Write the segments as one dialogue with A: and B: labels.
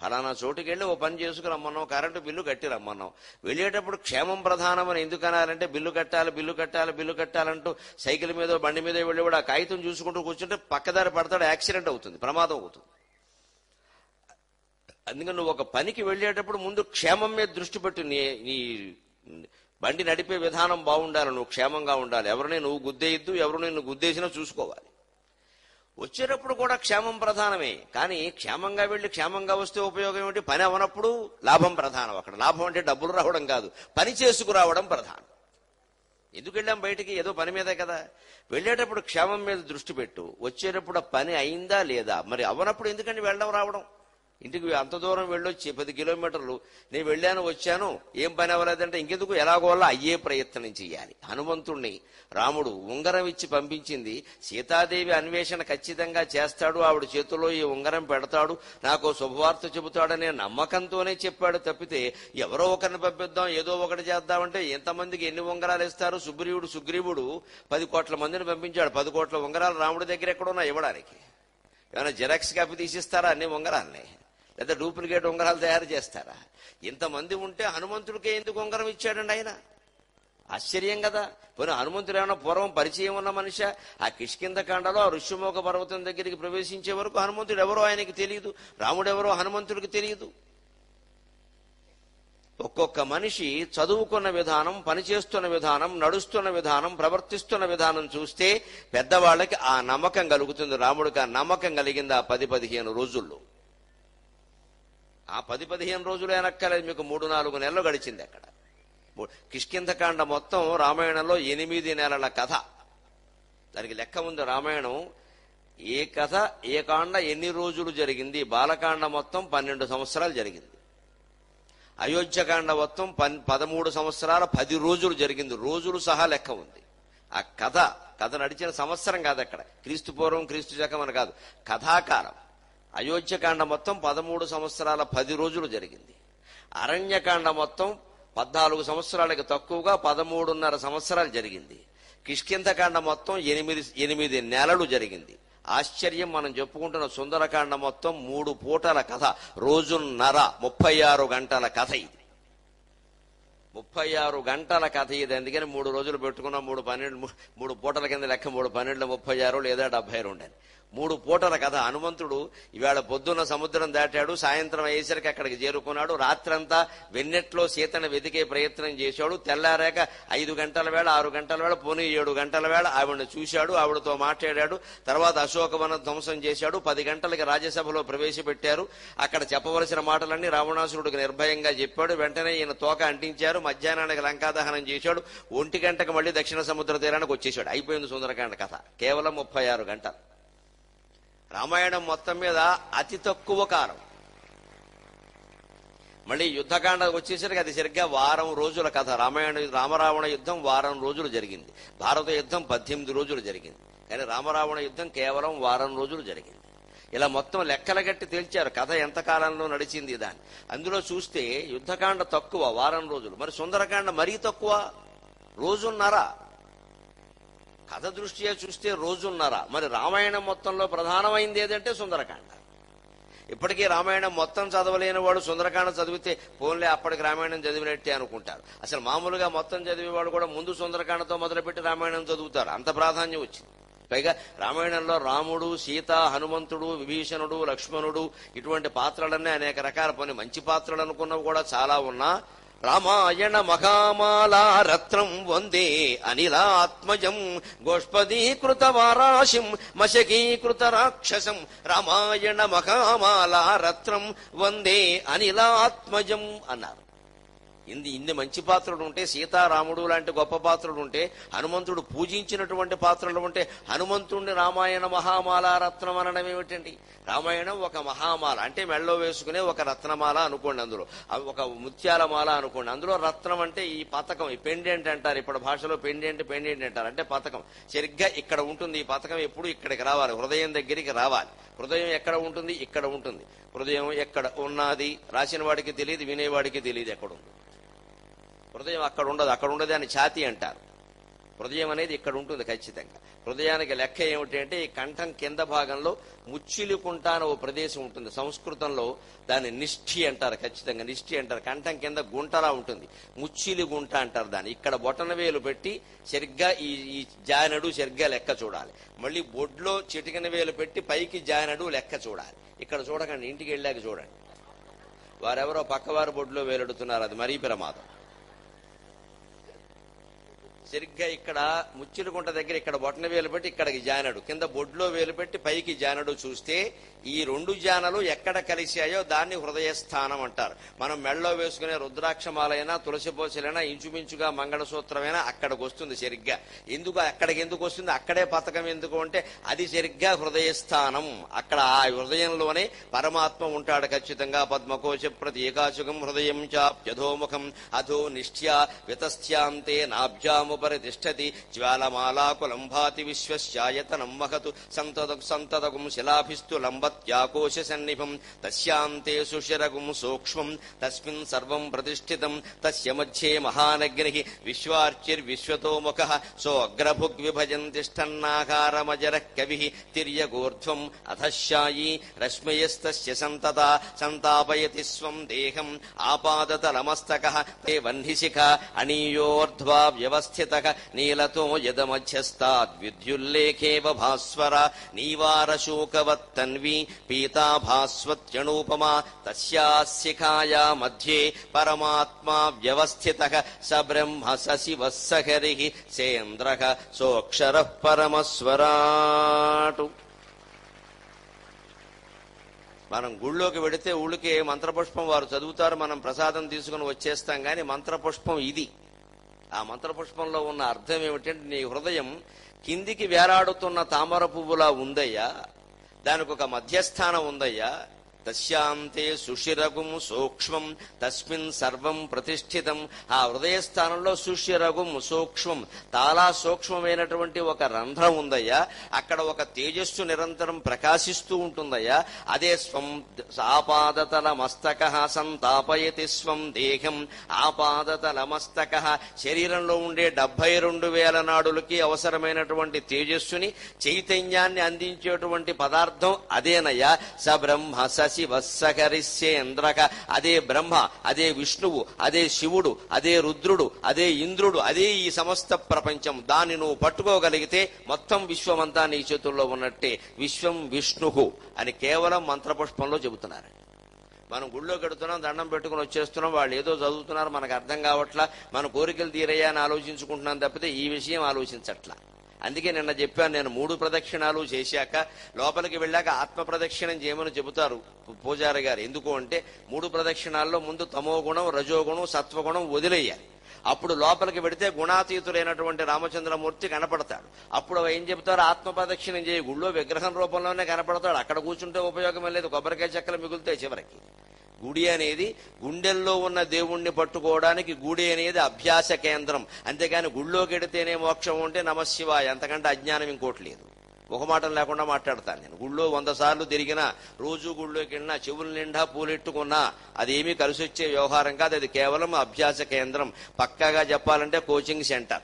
A: ఫలానా చోటుకి వెళ్ళి ఓ పని చేసుకుని రమ్మన్నాం, కరెంటు బిల్లు కట్టి రమ్మన్నాం. వెళ్ళేటప్పుడు క్షేమం ప్రధానమని ఎందుకు అనాలంటే బిల్లు కట్టాలంటూ సైకిల్ మీద బండి మీద వెళ్ళేవాడు ఆ కాగితం చూసుకుంటూ కూర్చుంటే పక్కదారి పడతాడు, యాక్సిడెంట్ అవుతుంది, ప్రమాదం అవుతుంది. అందుకని నువ్వు ఒక పనికి వెళ్ళేటప్పుడు ముందు క్షేమం మీద దృష్టి పెట్టు. నీ బండి నడిపే విధానం బాగుండాలి, నువ్వు క్షేమంగా ఉండాలి. ఎవరిని నువ్వు గుద్దేయద్దు, ఎవరు నిన్ను గుద్దేసినా చూసుకోవాలి. వచ్చేటప్పుడు కూడా క్షేమం ప్రధానమే. కానీ క్షేమంగా వెళ్ళి క్షేమంగా వస్తే ఉపయోగం ఏమిటి? పని అవనప్పుడు లాభం ప్రధానం. అక్కడ లాభం అంటే డబ్బులు రావడం కాదు, పని చేసుకురావడం ప్రధానం. ఎందుకు వెళ్ళాం బయటికి? ఏదో పని మీదే కదా. వెళ్ళేటప్పుడు క్షేమం మీద దృష్టి పెట్టు. వచ్చేటప్పుడు పని అయిందా లేదా? మరి అవనప్పుడు ఎందుకండి వెళ్ళడం రావడం? ఇంటికి అంత దూరం వెళ్ళొచ్చి 10 కిలోమీటర్లు నేను వెళ్ళాను వచ్చాను, ఏం పని అవ్వలేదంటే ఇంకెందుకు? ఎలాగోలా అయ్యే ప్రయత్నం చెయ్యాలి. హనుమంతుణ్ణి రాముడు ఉంగరం ఇచ్చి పంపించింది సీతాదేవి అన్వేషణ ఖచ్చితంగా చేస్తాడు, ఆవిడ చేతిలో ఈ ఉంగరం పెడతాడు, నాకు శుభవార్త చెబుతాడనే నమ్మకంతోనే చెప్పాడు తప్పితే ఎవరో ఒకరిని పంపిద్దాం ఏదో ఒకటి చేద్దామంటే ఎంతమందికి ఎన్ని ఉంగరాలు ఇస్తారు? సుగ్రీవుడు 10 కోట్ల మందిని పంపించాడు. 10 కోట్ల ఉంగరాలు రాముడి దగ్గర ఎక్కడున్నా ఇవ్వడానికి? ఏమైనా జిరాక్స్ కాపీ తీసిస్తారా అన్ని ఉంగరాల్ని? లేదా డూప్లికేట్ ఉంగరాలు తయారు చేస్తారా? ఇంతమంది ఉంటే హనుమంతుడికే ఎందుకు ఉంగరం ఇచ్చాడండి ఆయన? ఆశ్చర్యం కదా. పోనీ హనుమంతుడు ఏమన్నా పూర్వం పరిచయం ఉన్న మనిషి? ఆ కిష్కింధకాండలో ఆ ఋష్యమూక పర్వతం దగ్గరికి ప్రవేశించే వరకు హనుమంతుడు ఎవరో ఆయనకి తెలియదు, రాముడెవరో హనుమంతుడికి తెలియదు. ఒక్కొక్క మనిషి చదువుకున్న విధానం, పనిచేస్తున్న విధానం, నడుస్తున్న విధానం, ప్రవర్తిస్తున్న విధానం చూస్తే పెద్దవాళ్ళకి ఆ నమ్మకం కలుగుతుంది. రాముడికి ఆ నమ్మకం కలిగింది ఆ 10-15 రోజుల్లో. ఆ 10-15 రోజులు అనక్కలేదు, మీకు 3-4 నెలలు గడిచింది అక్కడ. కిష్కింధకాండ మొత్తం రామాయణంలో 8 నెలల కథ. దానికి లెక్క ఉంది. రామాయణం ఏ కథ ఏ కాండ ఎన్ని రోజులు జరిగింది. బాలకాండ మొత్తం 12 సంవత్సరాలు జరిగింది. అయోధ్యకాండ మొత్తం 13 సంవత్సరాల 10 రోజులు జరిగింది. రోజులు సహా లెక్క ఉంది. ఆ కథ నడిచిన సంవత్సరం కాదు అక్కడ, క్రీస్తు పూర్వం క్రీస్తు శకం అని కాదు, కథాకాలం. అయోధ్యకాండ మొత్తం 13 సంవత్సరాల 10 రోజులు జరిగింది. అరణ్యకాండ మొత్తం 14 సంవత్సరాలకి తక్కువగా 13.5 సంవత్సరాలు జరిగింది. కిష్కింధకాండ మొత్తం 8 నెలలు జరిగింది. ఆశ్చర్యం, మనం చెప్పుకుంటున్న సుందరకాండ మొత్తం 3 పూటల కథ, రోజున్నర, 36 గంటల కథ ఇది. 36 గంటల కథ ఇది. అందుకని 3 రోజులు పెట్టుకున్నాం. 3 పూటల కింద లెక్క 3 12 36 లేదా 72 అని. 3 పూటల కథ. హనుమంతుడు ఇవాళ పొద్దున్న సముద్రం దాటాడు, సాయంత్రం అయ్యేసరికి అక్కడికి చేరుకున్నాడు. రాత్రంతా వెన్నెట్లో సీతను వెతికే ప్రయత్నం చేశాడు. తెల్లారాక 5 గంటల వేళ 6 గంటల వేళ పోనీ 7 గంటల వేళ ఆవిడని చూశాడు, ఆవిడతో మాట్లాడాడు. తర్వాత అశోకవనం ధ్వంసం చేశాడు. 10 గంటలకి రాజ్యసభలో ప్రవేశపెట్టారు. అక్కడ చెప్పవలసిన మాటలన్నీ రావణాసురుడికి నిర్భయంగా చెప్పాడు. వెంటనే ఈయన తోక అంటించారు. మధ్యాహ్నానికి లంకాదహనం చేశాడు. 1 గంటకు మళ్ళీ దక్షిణ సముద్ర తీరానికి వచ్చేశాడు. అయిపోయింది సుందరకాండ కథ. కేవలం 36 గంటలు. రామాయణం మొత్తం మీద అతి తక్కువ కాలం. మళ్ళీ యుద్ధకాండ వచ్చేసరికి అది సరిగ్గా వారం రోజుల కథ. రామరావణ యుద్ధం వారం రోజులు జరిగింది. భారత యుద్ధం 18 రోజులు జరిగింది. కానీ రామరావణ యుద్ధం కేవలం వారం రోజులు జరిగింది. ఇలా మొత్తం లెక్కల గట్టి తేల్చారు కథ ఎంత కాలంలో నడిచింది దాన్ని. అందులో చూస్తే యుద్ధకాండ తక్కువ, వారం రోజులు. మరి సుందరకాండ మరీ తక్కువ, రోజున్నర. కథ దృష్ట్యా చూస్తే రోజున్నర. మరి రామాయణం మొత్తంలో ప్రధానమైంది ఏదంటే సుందరకాండ. ఇప్పటికీ రామాయణం మొత్తం చదవలేని వాడు సుందరకాండ చదివితే పోన్లే అప్పటికి రామాయణం చదివినట్టే అనుకుంటారు. అసలు మామూలుగా మొత్తం చదివేవాడు కూడా ముందు సుందరకాండతో మొదలుపెట్టి రామాయణం చదువుతారు. అంత ప్రాధాన్యం వచ్చింది. పైగా రామాయణంలో రాముడు, సీత, హనుమంతుడు, విభీషణుడు, లక్ష్మణుడు ఇటువంటి పాత్రలన్నీ అనేక రకాల పని మంచి పాత్రలు అనుకున్నవి కూడా చాలా ఉన్నా రామాయణ మహామాలా రత్నం వందే అనిలాత్మజం గోష్పదీకృత వారాశిం మశకీకృత రాక్షసం రామాయణ మహామాలా రత్నం వందే అనిలాత్మజం అన్నారు. ఇన్ని మంచి పాత్రలు ఉంటే, సీతారాముడు లాంటి గొప్ప పాత్రలు ఉంటే, హనుమంతుడు పూజించినటువంటి పాత్రలు ఉంటే హనుమంతుడిని రామాయణ మహామాల రత్నం అనడం ఏమిటండి? రామాయణం ఒక మహామాల అంటే మెళ్ళో వేసుకునే ఒక రత్నమాల అనుకోండి, అందులో ఒక ముత్యాల మాల అనుకోండి. అందులో రత్నం అంటే ఈ పతకం, ఈ పెండెంట్ అంటారు. ఇప్పుడు భాషలో పెండెంట్ అంటారు. అంటే పతకం సరిగ్గా ఇక్కడ ఉంటుంది. ఈ పతకం ఎప్పుడు ఇక్కడికి రావాలి, హృదయం దగ్గరికి రావాలి. హృదయం ఎక్కడ ఉంటుంది? ఇక్కడ ఉంటుంది. హృదయం ఎక్కడ ఉన్నది రాసిన వాడికి తెలియదు, వినేవాడికి తెలియదు ఎక్కడ ఉంది. హృదయం అక్కడ ఉండదు. అక్కడ ఉండదు అని ఛాతీ అంటారు. హృదయం అనేది ఇక్కడ ఉంటుంది ఖచ్చితంగా. హృదయానికి లెక్క ఏమిటి అంటే ఈ కంఠం కింద భాగంలో ముచ్చిలికుంట అని ఓ ప్రదేశం ఉంటుంది. సంస్కృతంలో దాన్ని నిష్ఠి అంటారు. ఖచ్చితంగా నిష్ఠి అంటారు. కంఠం కింద గుంటలా ఉంటుంది, ముచ్చిలి గుంట అంటారు దాన్ని. ఇక్కడ బొటన వేలు పెట్టి సరిగ్గా ఈ జానడు సరిగ్గా లెక్క చూడాలి. మళ్ళీ బొడ్లో చిటికిన వేలు పెట్టి పైకి జానడు లెక్క చూడాలి. ఇక్కడ చూడకండి, ఇంటికి వెళ్ళాక చూడండి. వారెవరో పక్కవారు బొడ్లో వేలెడుతున్నారు, అది మరీ ప్రమాదం. సరిగ్గా ఇక్కడ ముచ్చిలిగుంట దగ్గర ఇక్కడ బొటన వేలు పెట్టి ఇక్కడికి జానడు, కింద బొడ్లో వేలు పెట్టి పైకి జానడు చూస్తే ఈ రెండు జానలు ఎక్కడ కలిశాయో దాన్ని హృదయస్థానం అంటారు. మనం మెళ్ళలో వేసుకునే రుద్రాక్షమాలైనా తులసిపోసలైనా ఇంచుమించుగా మంగళసూత్రమైనా అక్కడికి వస్తుంది సరిగ్గా. అక్కడికి ఎందుకు వస్తుంది, అక్కడే పతకం ఎందుకు అంటే అది సరిగ్గా హృదయస్థానం. అక్కడ ఆ హృదయంలోనే పరమాత్మ ఉంటాడు ఖచ్చితంగా. పద్మకోశ ప్రతి ఏకాశుకం హృదయం చాప్యధోముఖం అధో నిష్ఠ్యా వితస్థ్యాంతే నాభ్యాముపరి తిష్టతి జ్వాలమాలాకులం భాతి విశ్వస్యాయతనం మహతు సంతతగుం శిలాభిస్తు లంబత్యాకోశ సన్నిభం తస్యాంతే సుశిరగుం సూక్ష్మం తస్మిన్ సర్వం ప్రతిష్ఠితం తస్య మధ్యే మహానగ్నిః విశ్వార్చిర్విశ్వతోముఖః సోగ్రభుగ్విభజన్ తిష్టన్నాకారమజరః కవిః తిర్యగోర్ధ్వం అధశాయీ రశ్మయస్తస్య సంతతా సంతాపయతి స్వం దేహం ఆపాదతలమస్తకః తే వహ్నిశిఖ అనీయోర్ధ్వా వ్యవస్థితః నీలతో యదమధ్యస్తాద్విద్యుల్లేఖేవ భాస్వర నీవారశోకవత్తన్వీ పీతాభాస్వత్యనూపమా తస్యాశిఖాయా మధ్యే పరమాత్మా వ్యవస్థితః స బ్రహ్మ స శివః స హరిః సేంద్రః సోక్షరః పరమస్వరాటు. మనం గుళ్ళోకి వెడితే ఊళ్ళకే మంత్రపుష్పం వారు చదువుతారు, మనం ప్రసాదం తీసుకుని వచ్చేస్తాం. కానీ మంత్రపుష్పం ఇది. ఆ మంత్రపుష్పంలో ఉన్న అర్థం ఏమిటంటే నీ హృదయం కిందికి వేలాడుతున్న తామర పువ్వులా ఉందయ్యా, దానికి ఒక మధ్యస్థానం ఉందయ్యా. తస్యాంతే సుశిరగుం సూక్ష్మం తస్మిన్ సర్వం ప్రతిష్ఠితం. ఆ హృదయస్థానంలో సుశిరగుం సూక్ష్మం చాలా సూక్ష్మమైనటువంటి ఒక రంధ్రం ఉందయ్యా. అక్కడ ఒక తేజస్సు నిరంతరం ప్రకాశిస్తూ ఉంటుందయ్యా. అదే స్వం ఆపాదతల మస్తక సంతాపయతి స్వం దేహం ఆపాదతల మస్తక. శరీరంలో ఉండే 72,000 నాడులకి అవసరమైనటువంటి తేజస్సుని చైతన్యాన్ని అందించేటువంటి పదార్థం అదేనయ్యా. స బ్రహ్మ స శివః స హరిః సేంద్రః. అదే బ్రహ్మ, అదే విష్ణువు, అదే శివుడు, అదే రుద్రుడు, అదే ఇంద్రుడు, అదే ఈ సమస్త ప్రపంచం. దాన్ని నువ్వు పట్టుకోగలిగితే మొత్తం విశ్వమంతా నీ చేతుల్లో ఉన్నట్టే. విశ్వం విష్ణువు అని కేవలం మంత్రపుష్పంలో చెబుతున్నారు. మనం గుళ్ళో కడుతున్నాం, దండం పెట్టుకుని వచ్చేస్తున్నాం, వాళ్ళు ఏదో చదువుతున్నారు, మనకు అర్థం కావట్లా, మన కోరికలు తీరయ్యా అని ఆలోచించుకుంటున్నాం తప్పితే ఈ విషయం ఆలోచించట్లా. అందుకే నిన్న చెప్పాను నేను, 3 ప్రదక్షిణాలు చేశాక లోపలికి వెళ్ళాక ఆత్మ ప్రదక్షిణం చేయమని చెబుతారు పూజారి గారు. ఎందుకు అంటే 3 ప్రదక్షిణాల్లో ముందు తమో గుణం, రజోగుణం, సత్వగుణం వదిలేయాలి. అప్పుడు లోపలికి వెడితే గుణాతీతులైనటువంటి రామచంద్రమూర్తి కనపడతాడు. అప్పుడు ఏం చెబుతారు, ఆత్మ ప్రదక్షిణం చేయి. గుళ్ళో విగ్రహం రూపంలోనే కనపడతాడు. అక్కడ కూర్చుంటే ఉపయోగం లేదు, కొబ్బరికాయ చెక్కలు మిగులుతాయి చివరికి. గుడి అనేది గుండెల్లో ఉన్న దేవుణ్ణి పట్టుకోవడానికి గుడి అనేది అభ్యాస కేంద్రం. అంతేగాని గుళ్ళోకి ఎడితేనే మోక్షం ఉంటే నమశివాయ, అంతకంటే అజ్ఞానం ఇంకోటి లేదు. ఒక మాట లేకుండా మాట్లాడతాను నేను. గుళ్ళో 100 సార్లు తిరిగినా, రోజు గుళ్ళోకి వెళ్ళినా, చెవుల నిండా పూలెట్టుకున్నా అదేమీ కలిసి వచ్చే వ్యవహారం కాదు. అది కేవలం అభ్యాస కేంద్రం. పక్కాగా చెప్పాలంటే కోచింగ్ సెంటర్.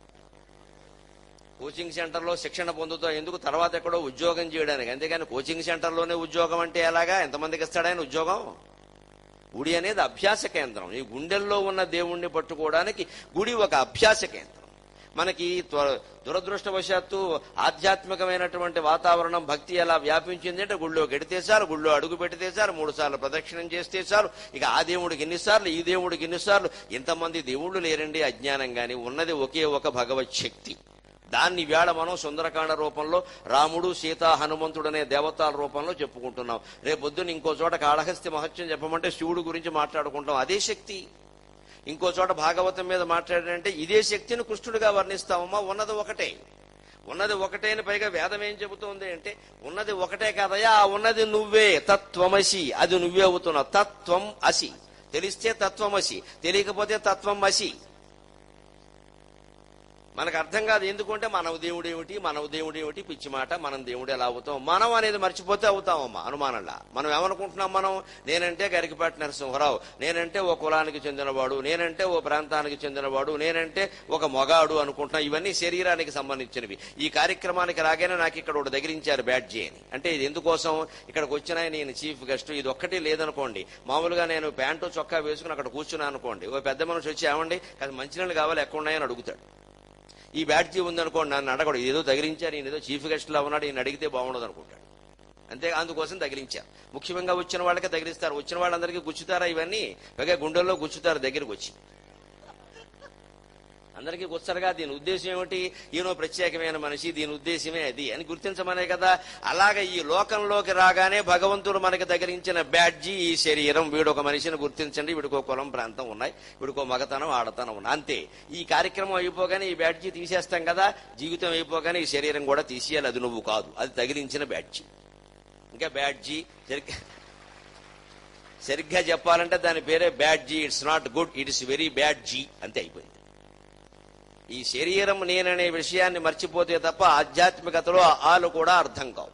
A: కోచింగ్ సెంటర్లో శిక్షణ పొందుతాం ఎందుకు, తర్వాత ఎక్కడో ఉద్యోగం చేయడానికి. అంతేగాని కోచింగ్ సెంటర్లోనే ఉద్యోగం అంటే ఎలాగా, ఎంతమందికి ఇస్తాడైన ఉద్యోగం? గుడి అనేది అభ్యాస కేంద్రం. ఈ గుండెల్లో ఉన్న దేవుణ్ణి పట్టుకోవడానికి గుడి ఒక అభ్యాస కేంద్రం. మనకి దురదృష్టవశాత్తు ఆధ్యాత్మికమైనటువంటి వాతావరణం, భక్తి ఎలా వ్యాపించింది అంటే గుళ్ళో గెడితేసారు, గుళ్ళో అడుగు పెట్టితేసారు, 3 సార్లు ప్రదక్షిణం చేస్తేసారు. ఇక ఆ దేవుడికి ఎన్నిసార్లు, ఈ దేవుడికి ఎన్నిసార్లు. ఇంతమంది దేవుళ్ళు లేరండి అజ్ఞానం. గాని ఉన్నది ఒకే ఒక భగవత్ శక్తి. దాన్ని వేళ మనం సుందరకాండ రూపంలో రాముడు, సీత, హనుమంతుడనే దేవతల రూపంలో చెప్పుకుంటున్నాం. రేపొద్దున ఇంకో చోట కాళహస్తి మహత్యం చెప్పమంటే శివుడు గురించి మాట్లాడుకుంటాం, అదే శక్తి. ఇంకో చోట భాగవతం మీద మాట్లాడారంటే ఇదే శక్తిని కృష్ణుడిగా వర్ణిస్తామమ్మా. ఉన్నది ఒకటే, ఉన్నది ఒకటే అని పైగా వేదం ఏం చెబుతోంది అంటే ఉన్నది ఒకటే కాదయా, ఉన్నది నువ్వే, తత్వమసి. అది నువ్వే అవుతున్నావు. తత్వం అసి. తెలిస్తే తత్వమసి, తెలియకపోతే తత్వం అసి. మనకు అర్థం కాదు. ఎందుకంటే మనవ దేవుడు ఏమిటి పిచ్చి మాట, మనం దేవుడు ఎలా అవుతాం, మనం అనేది మర్చిపోతే అవుతామమ్మా అనుమానంలా. మనం ఏమనుకుంటున్నాం, మనం నేనంటే గరికపాటి నరసింహరావు, నేనంటే ఓ కులానికి చెందినవాడు, నేనంటే ఓ ప్రాంతానికి చెందినవాడు, నేనంటే ఒక మొగాడు అనుకుంటున్నాం. ఇవన్నీ శరీరానికి సంబంధించినవి. ఈ కార్యక్రమానికి రాగానే నాకు ఇక్కడ ఒకటి దగ్గరించారు బ్యాడ్జీ అని. అంటే ఇది ఎందుకోసం, ఇక్కడికి వచ్చిన నేను చీఫ్ గెస్ట్, ఇది ఒక్కటి లేదనుకోండి, మామూలుగా నేను ప్యాంటు చొక్కా వేసుకుని అక్కడ కూర్చున్నాను అనుకోండి, ఓ పెద్ద మనిషి వచ్చి ఏమండి అది మంచినీళ్ళు కావాలి ఎక్కడ ఉన్నాయని అడుగుతాడు. ఈ బ్యాడ్జీ ఉందనుకోండి, నన్ను అడగడు, ఏదో తగిలించారు, ఈయన ఏదో చీఫ్ గెస్ట్ లా ఉన్నాడు, ఈయన అడిగితే బాగుండదు అనుకుంటాడు. అంతే, అందుకోసం తగిలించారు. ముఖ్యంగా వచ్చిన వాళ్ళకే తగిలిస్తారు. వచ్చిన వాళ్ళందరికీ గుచ్చుతారా ఇవన్నీ, పైగా గుండెల్లో గుచ్చుతారు దగ్గరికి వచ్చి, అందరికీ గుచ్చరుగా. దీని ఉద్దేశం ఏమిటి, ఈయనో ప్రత్యేకమైన మనిషి, దీని ఉద్దేశమే అది అని గుర్తించమనే కదా. అలాగే ఈ లోకంలోకి రాగానే భగవంతుడు మనకి తగిలించిన బ్యాడ్జీ ఈ శరీరం. వీడొక మనిషిని గుర్తించండి, వీడికో కులం ప్రాంతం ఉన్నాయి, వీడికో మగతనం ఆడతనం ఉన్నాయి, అంతే. ఈ కార్యక్రమం అయిపోగానే ఈ బ్యాడ్జీ తీసేస్తాం కదా, జీవితం అయిపోగానే ఈ శరీరం కూడా తీసేయాలి. అది నువ్వు కాదు, అది తగిలించిన బ్యాడ్జీ. ఇంకా బ్యాడ్జీ సరిగ్గా చెప్పాలంటే దాని పేరే badge. It's not good, it is very badge, అంతే అయిపోయింది. ఈ శరీరం నేననే విషయాన్ని మర్చిపోతే తప్ప ఆధ్యాత్మికతలో ఆలు కూడా అర్థం కావు.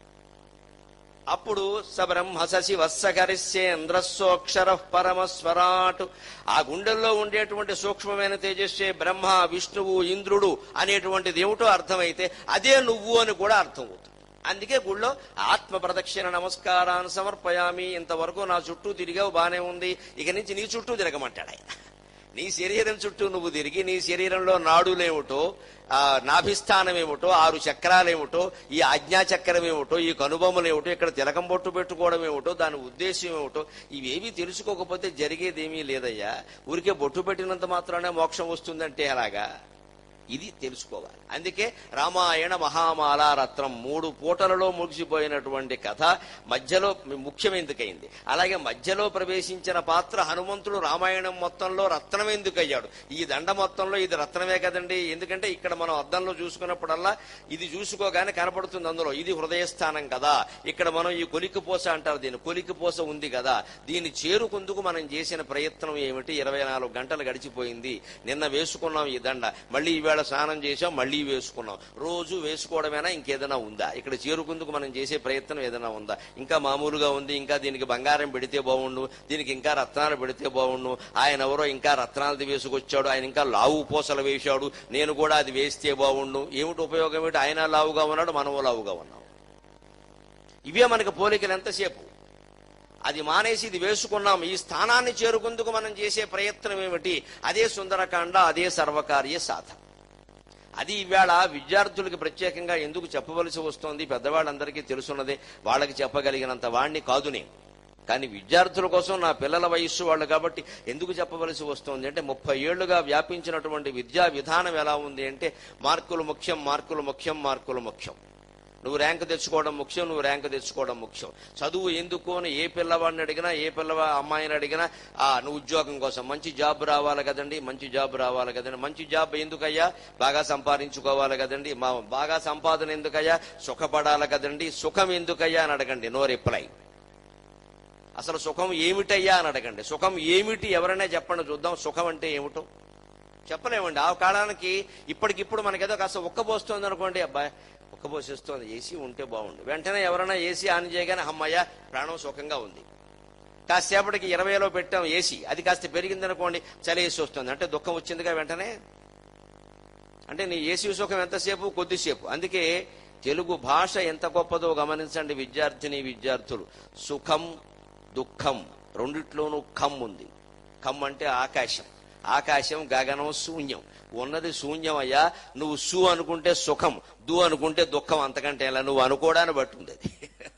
A: అప్పుడు సబ్రహ్మ శశి వత్సకరిస్యేంద్రస్సోక్షర పరమస్వరాట్. ఆ గుండెల్లో ఉండేటువంటి సూక్ష్మమైన తేజస్సే బ్రహ్మ, విష్ణువు, ఇంద్రుడు అనేటువంటిది ఏమిటో అర్థమైతే అదే నువ్వు అని కూడా అర్థం అవుతుంది. అందుకే గుళ్ళో ఆత్మ ప్రదక్షిణ నమస్కారాన్ని సమర్పయామి. ఇంతవరకు నా చుట్టూ తిరిగావు, బానే ఉంది, ఇక నుంచి నీ చుట్టూ తిరగమంటాడు ఆయన. నీ శరీరం చుట్టూ నువ్వు తిరిగి, నీ శరీరంలో నాడులేమిటో, నాభిస్థానం ఏమిటో, 6 చక్రాలేమిటో, ఈ ఆజ్ఞాచక్రం ఏమిటో, ఈ కనుబొమ్మలేమిటో, ఇక్కడ తిలకం బొట్టు పెట్టుకోవడం ఏమిటో, దాని ఉద్దేశం ఏమిటో, ఇవేవి తెలుసుకోకపోతే జరిగేదేమీ లేదయ్యా. ఊరికే బొట్టు పెట్టినంత మాత్రానే మోక్షం వస్తుందంటే అలాగా, ఇది తెలుసుకోవాలి. అందుకే రామాయణ మహామాల రత్నం 3 పూటలలో ముగిసిపోయినటువంటి కథ మధ్యలో ముఖ్యం ఎందుకయింది. అలాగే మధ్యలో ప్రవేశించిన పాత్ర హనుమంతుడు రామాయణం మొత్తంలో రత్నం ఎందుకయ్యాడు. ఈ దండ మొత్తంలో ఇది రత్నమే కదండి. ఎందుకంటే ఇక్కడ మనం అద్దంలో చూసుకున్నప్పుడల్లా ఇది చూసుకోగానే కనపడుతుంది, అందులో ఇది హృదయస్థానం కదా. ఇక్కడ మనం ఈ కొలికిపోస అంటారు, దీని కొలికిపోస ఉంది కదా, దీన్ని చేరుకుందుకు మనం చేసిన ప్రయత్నం ఏమిటి. 24 గంటలు గడిచిపోయింది. నిన్న వేసుకున్నాం ఈ దండ, మళ్ళీ ఈవేళ స్నానం చేసాం, మళ్లీ వేసుకున్నాం. రోజు వేసుకోవడమేనా, ఇంకేదైనా ఉందా? ఇక్కడ చేరుకుందుకు మనం చేసే ప్రయత్నం ఏదైనా ఉందా? ఇంకా మామూలుగా ఉంది, ఇంకా దీనికి బంగారం పెడితే బాగుండు, దీనికి ఇంకా రత్నాలు పెడితే బాగుండు, ఆయన ఎవరో ఇంకా రత్నాలది వేసుకొచ్చాడు, ఆయన ఇంకా లావు పూసలు వేశాడు, నేను కూడా అది వేస్తే బాగుండు. ఏమిటి ఉపయోగం ఏమిటి? ఆయన లావుగా ఉన్నాడు, మనము లావుగా ఉన్నాం. ఇవే మనకు పోలికలు ఎంతసేపు. అది మానేసి ఇది వేసుకున్నాం. ఈ స్థానాన్ని చేరుకుందుకు మనం చేసే ప్రయత్నం ఏమిటి? అదే సుందరకాండ, అదే సర్వకార్య సాధన. అది ఈవేళ విద్యార్థులకి ప్రత్యేకంగా ఎందుకు చెప్పవలసి వస్తోంది, పెద్దవాళ్ళందరికీ తెలుసున్నదే, వాళ్ళకి చెప్పగలిగినంత వాణ్ణి కాదునే. కానీ విద్యార్థుల కోసం, నా పిల్లల వయస్సు వాళ్ళు కాబట్టి ఎందుకు చెప్పవలసి వస్తోంది అంటే, 30 ఏళ్లుగా వ్యాపించినటువంటి విద్యా విధానం ఎలా ఉంది అంటే, మార్కులు ముఖ్యం, మార్కులు ముఖ్యం, మార్కులు ముఖ్యం. నువ్వు ర్యాంకు తెచ్చుకోవడం ముఖ్యం, నువ్వు ర్యాంకు తెచ్చుకోవడం ముఖ్యం. చదువు ఎందుకు అని ఏ పిల్లవాడిని అడిగినా, ఏ అమ్మాయిని అడిగినా, నువ్వు ఉద్యోగం కోసం, మంచి జాబ్ రావాలి కదండి, మంచి జాబ్ రావాలి కదండి. మంచి జాబ్ ఎందుకయ్యా? బాగా సంపాదించుకోవాలి కదండి. బాగా సంపాదన ఎందుకయ్యా? సుఖపడాలి కదండి. సుఖం ఎందుకయ్యా అని అడగండి, నో రిప్లై. అసలు సుఖం ఏమిటయ్యా అని అడగండి. సుఖం ఏమిటి ఎవరైనా చెప్పండి చూద్దాం. సుఖం అంటే ఏమిటో చెప్పలేమండి. ఆ కాలానికి ఇప్పటికిప్పుడు మనకేదో కాస్త ఉక్కబోస్తుంది అనుకోండి, అబ్బాయి ఉక్కబోసేస్తోంది, ఏసీ ఉంటే బాగుండు. వెంటనే ఎవరైనా ఏసీ ఆన్ చేయగానే అమ్మయ్య ప్రాణం సుఖంగా ఉంది. కాసేపటికి 20లో పెట్టాం ఏసీ, అది కాస్త పెరిగిందనుకోండి, చలి వేసి వస్తుంది అంటే దుఃఖం వచ్చిందిగా వెంటనే. అంటే నీ ఏసీ సుఖం ఎంతసేపు? కొద్దిసేపు. అందుకే తెలుగు భాష ఎంత గొప్పదో గమనించండి విద్యార్థులు. సుఖం, దుఃఖం రెండిట్లోనూ ఖం ఉంది. ఖం అంటే ఆకాశం, ఆకాశం, గగనం, శూన్యం. ఉన్నది శూన్యం అయ్యా. నువ్వు సు అనుకుంటే సుఖం, దు అనుకుంటే దుఃఖం. అంతకంటే ఎలా? నువ్వు అనుకోవడాన్ని బట్టి ఉంది అది.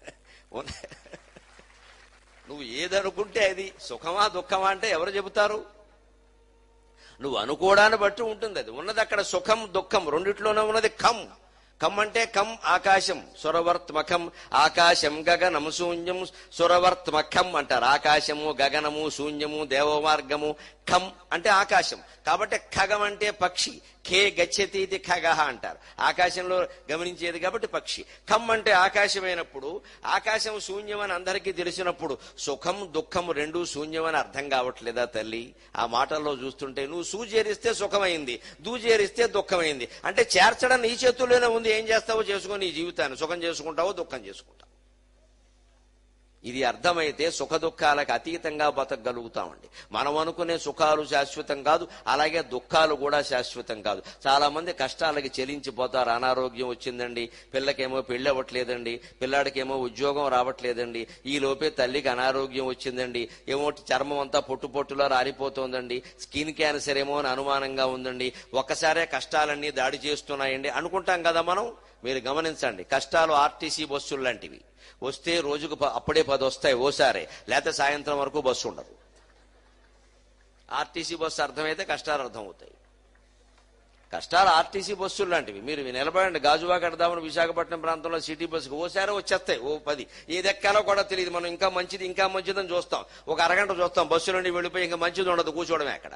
A: నువ్వు ఏదనుకుంటే అది సుఖమా దుఃఖమా అంటే ఎవరు చెబుతారు? నువ్వు అనుకోవడాన్ని బట్టి ఉంటుంది అది. ఉన్నది అక్కడ సుఖం, దుఃఖం రెండిట్లోనే ఉన్నది ఖం. ఖం అంటే ఖం ఆకాశం, సురవర్త్మఖం. ఆకాశం, గగనం, శూన్యం. సురవర్త్మఖం అంటారు. ఆకాశము, గగనము, శూన్యము, దేవమార్గము. ఖం అంటే ఆకాశం. కాబట్టి ఖగం అంటే పక్షి, ఖే గచ్చతి ఇది ఖగహ అంటారు. ఆకాశంలో గమనించేది కాబట్టి పక్షి. ఖమ్ అంటే ఆకాశమైనప్పుడు, ఆకాశం శూన్యమని అందరికీ తెలిసినప్పుడు సుఖం దుఃఖం రెండూ శూన్యమని అర్థం కావట్లేదా తల్లి? ఆ మాటల్లో చూస్తుంటే నువ్వు సూజేరిస్తే సుఖమైంది, దూజేరిస్తే దుఃఖమైంది. అంటే చేర్చడం నీ చేతుల్లోనే ఉంది. ఏం చేస్తావో చేసుకో నీ జీవితాన్ని. సుఖం చేసుకుంటావో దుఃఖం చేసుకుంటావు. ఇది అర్థమైతే సుఖ దుఃఖాలకు అతీతంగా బతకగలుగుతామండి. మనం అనుకునే సుఖాలు శాశ్వతం కాదు, అలాగే దుఃఖాలు కూడా శాశ్వతం కాదు. చాలా మంది కష్టాలకి చెలించిపోతారు. అనారోగ్యం వచ్చిందండి, పిల్లకేమో పెళ్లి అవ్వట్లేదండి, పిల్లాడికేమో ఉద్యోగం రావట్లేదండి, ఈ లోపే తల్లికి అనారోగ్యం వచ్చిందండి, ఏమో చర్మం అంతా పొట్టు పొట్టులో రాలిపోతోందండి, స్కిన్ క్యాన్సర్ ఏమో అని అనుమానంగా ఉందండి, ఒక్కసారే కష్టాలన్నీ దాడి చేస్తున్నాయండి అనుకుంటాం కదా మనం. మీరు గమనించండి, కష్టాలు ఆర్టీసీ బస్సులు లాంటివి. వస్తే రోజుకు అప్పుడే 10 వస్తాయి ఓసారే, లేకపోతే సాయంత్రం వరకు బస్సు ఉండదు. ఆర్టీసీ బస్సు అర్థమైతే కష్టాలు అర్థమవుతాయి. కష్టాలు ఆర్టీసీ బస్సులు లాంటివి. మీరు నిలబడండి, గాజువాక కడదామని విశాఖపట్నం ప్రాంతంలో సిటీ బస్సుకు ఓసారే వచ్చేస్తాయి, ఓ 10. ఏది ఎక్కాలో కూడా తెలియదు. మనం ఇంకా మంచిదని చూస్తాం, ఒక అరగంట చూస్తాం, బస్సు నుండి వెళ్ళిపోయి ఇంకా మంచిది ఉండదు, కూర్చోవడమే అక్కడ.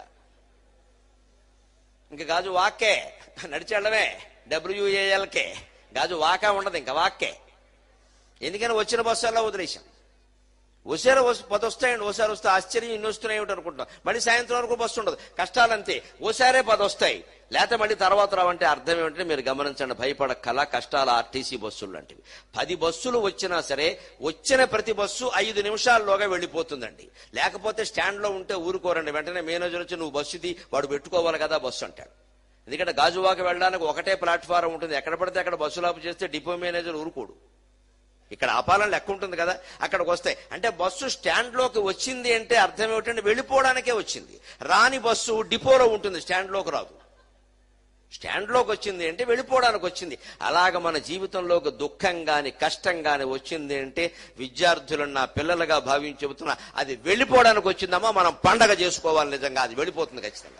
A: ఇంకా గాజు వాక్కే, నడిచెళ్ళమే, WALకే. గాజు వాకా ఉండదు, ఇంకా వాక్కే. ఎందుకని వచ్చిన బస్సు అలా వదిలేశాం. ఓసారి 10 వస్తాయండి, ఓసారి వస్తే ఆశ్చర్యం, ఇన్ని వస్తున్నాయి అనుకుంటున్నాం. మళ్ళీ సాయంత్రం వరకు బస్సు ఉండదు. కష్టాలంతే, ఓసారే 10 వస్తాయి, లేకపోతే మళ్ళీ తర్వాత రావంటే అర్థం ఏమిటంటే మీరు గమనించండి, భయపడక్కల. కష్టాల ఆర్టీసీ బస్సులు లాంటివి. 10 బస్సులు వచ్చినా సరే వచ్చిన ప్రతి బస్సు 5 నిమిషాల్లోగా వెళ్ళిపోతుందండి. లేకపోతే స్టాండ్ లో ఉంటే ఊరుకోరండి, వెంటనే మేనేజర్ వచ్చి నువ్వు బస్సుది, వాడు పెట్టుకోవాలి కదా బస్సు అంటాడు. ఎందుకంటే గాజువాక వెళ్ళడానికి ఒకటే ప్లాట్ఫారం ఉంటుంది, ఎక్కడ పడితే అక్కడ బస్సులు ఆపు చేస్తే డిపో మేనేజర్ ఊరుకోడు. ఇక్కడ ఆపాలని లెక్క ఉంటుంది కదా, అక్కడికి వస్తాయి. అంటే బస్సు స్టాండ్ లోకి వచ్చింది అంటే అర్థం ఏమిటంటే వెళ్ళిపోవడానికే వచ్చింది. రాని బస్సు డిపోలో ఉంటుంది, స్టాండ్ లోకి రాదు. స్టాండ్ లోకి వచ్చింది అంటే వెళ్ళిపోవడానికి వచ్చింది. అలాగ మన జీవితంలోకి దుఃఖం గాని కష్టం గాని వచ్చింది అంటే విద్యార్థులను నా పిల్లలుగా భావించి చెబుతున్నా, అది వెళ్ళిపోవడానికి వచ్చిందమ్మా, మనం పండగ చేసుకోవాలి. నిజంగా అది వెళ్ళిపోతుంది ఖచ్చితంగా.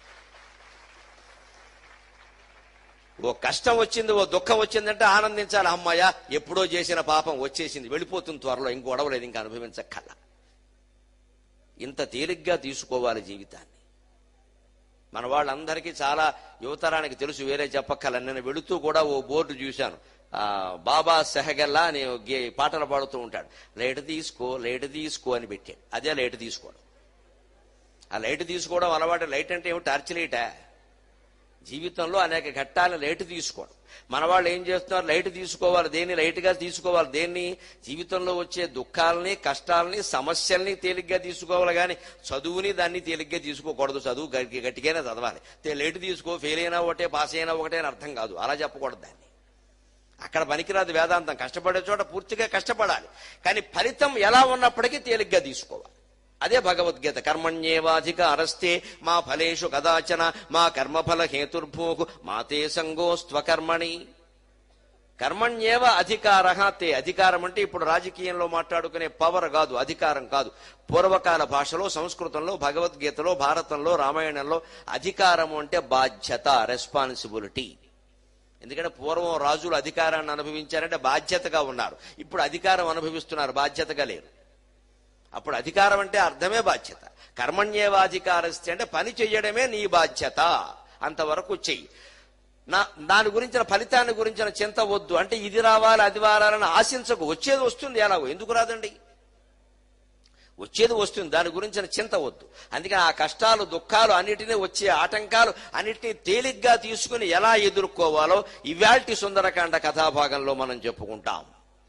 A: ఓ కష్టం వచ్చింది, ఓ దుఃఖం వచ్చిందంటే ఆనందించాలి. అమ్మాయ ఎప్పుడో చేసిన పాపం వచ్చేసింది, వెళ్ళిపోతుంది త్వరలో, ఇంక గొడవలేదు, ఇంకా అనుభవించక్కల. ఇంత తేలిగ్గా తీసుకోవాలి జీవితాన్ని. మన వాళ్ళందరికీ చాలా యువతరానికి తెలుసు, వేరే చెప్పక్కల. నేను వెళుతూ కూడా ఓ బోర్డు చూశాను, బాబా సెహగల్లా అని పాటలు పాడుతూ ఉంటాడు. లైట్ తీసుకో అని పెట్టాడు. అదే లైట్ తీసుకోవడం. ఆ లైట్ తీసుకోవడం అలవాటు. లైట్ అంటే ఏమిటి? టార్చ్ లైటా? జీవితంలో అనేక ఘట్టాలను లైట్ తీసుకోవడం. మన వాళ్ళు ఏం చేస్తున్నారు? లైట్ తీసుకోవాలి. దేన్ని లైట్గా తీసుకోవాలి? దేన్ని? జీవితంలో వచ్చే దుఃఖాలని కష్టాలని సమస్యల్ని తేలిగ్గా తీసుకోవాలి, కానీ చదువుని దాన్ని తేలిగ్గా తీసుకోకూడదు. చదువు గట్టిగానే చదవాలి. లైట్ తీసుకో, ఫెయిల్ అయినా ఒకటే, పాస్ అయినా ఒకటే అని అర్థం కాదు. అలా చెప్పకూడదు దాన్ని. అక్కడ పనికిరాదు వేదాంతం. కష్టపడే చోట పూర్తిగా కష్టపడాలి, కానీ ఫలితం ఎలా ఉన్నప్పటికీ తేలిగ్గా తీసుకోవాలి. అదే భగవద్గీత. కర్మణ్యేవాధికారస్తే మా ఫలేషు కదాచన మా కర్మఫల హేతుర్భూకు మాతే సంగోస్త్వకర్మణి. కర్మణ్యేవ అధికార తే. అధికారం అంటే ఇప్పుడు రాజకీయంలో మాట్లాడుకునే పవర్ కాదు, అధికారం కాదు. పూర్వకాల భాషలో, సంస్కృతంలో, భగవద్గీతలో, భారతంలో, రామాయణంలో అధికారం అంటే బాధ్యత, రెస్పాన్సిబిలిటీ. ఎందుకంటే పూర్వం రాజులు అధికారాన్ని అనుభవించారంటే బాధ్యతగా ఉన్నారు. ఇప్పుడు అధికారం అనుభవిస్తున్నారు, బాధ్యతగా లేరు. అప్పుడు అధికారం అంటే అర్థమే బాధ్యత. కర్మణ్యేవాధికారస్తే అంటే పని చెయ్యడమే నీ బాధ్యత, అంతవరకు చెయ్యి. దాని గురించిన ఫలితాన్ని గురించిన చింత వద్దు. అంటే ఇది రావాలి అది వారాలని ఆశించకు. వచ్చేది వస్తుంది, ఎలాగో. ఎందుకు రాదండి? వచ్చేది వస్తుంది, దాని గురించిన చింత వద్దు. అందుకని ఆ కష్టాలు దుఃఖాలు అన్నిటినీ, వచ్చే ఆటంకాలు అన్నిటినీ తేలిగ్గా తీసుకుని ఎలా ఎదుర్కోవాలో ఇవాల్టి సుందరకాండ కథాభాగంలో మనం చెప్పుకుంటాం.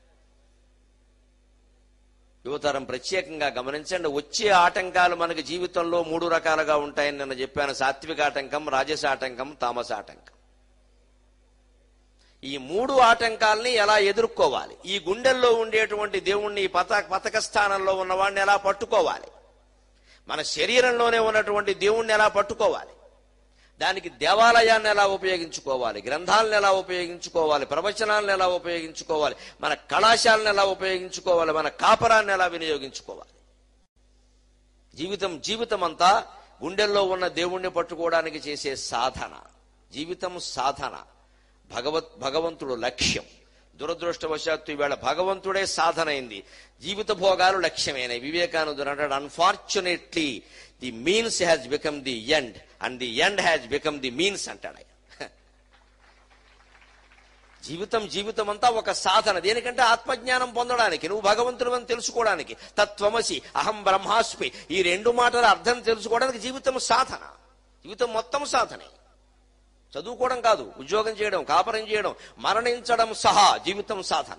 A: యువతరం ప్రత్యేకంగా గమనించండి. వచ్చే ఆటంకాలు మనకి జీవితంలో 3 రకాలుగా ఉంటాయని నేను చెప్పాను. సాత్విక ఆటంకం, రాజస ఆటంకం, తామస ఆటంకం. ఈ 3 ఆటంకాలని ఎలా ఎదుర్కోవాలి? ఈ గుండెల్లో ఉండేటువంటి దేవుణ్ణి, పతక స్థానంలో ఉన్నవాడిని ఎలా పట్టుకోవాలి? మన శరీరంలోనే ఉన్నటువంటి దేవుణ్ణి ఎలా పట్టుకోవాలి? దానికి దేవాలయాన్ని ఎలా ఉపయోగించుకోవాలి? గ్రంథాలను ఎలా ఉపయోగించుకోవాలి? ప్రవచనాలను ఎలా ఉపయోగించుకోవాలి? మన కళాశాలను ఎలా ఉపయోగించుకోవాలి? మన కాపరాన్ని ఎలా వినియోగించుకోవాలి? జీవితం అంతా గుండెల్లో ఉన్న దేవుణ్ణి పట్టుకోవడానికి చేసే సాధన. జీవితం సాధన, భగవంతుడు లక్ష్యం. దురదృష్టవశాత్తు ఈవేళ భగవంతుడే సాధన అయింది, జీవిత భోగాలు లక్ష్యమైనవి. వివేకానందుడు అంటాడు, unfortunately the means has become the end and the end has become the means అంటాడు ఆయన. జీవితం అంతా ఒక సాధన. దేనికంటే ఆత్మజ్ఞానం పొందడానికి, నువ్వు భగవంతుడు అని తెలుసుకోవడానికి. తత్వమసి, అహం బ్రహ్మాస్మి, ఈ రెండు మాటల అర్థం తెలుసుకోవడానికి జీవితం సాధన. జీవితం మొత్తం సాధనే. చదువుకోవడం కాదు, ఉద్యోగం చేయడం, కాపరం చేయడం, మరణించడం సహా జీవితం సాధన.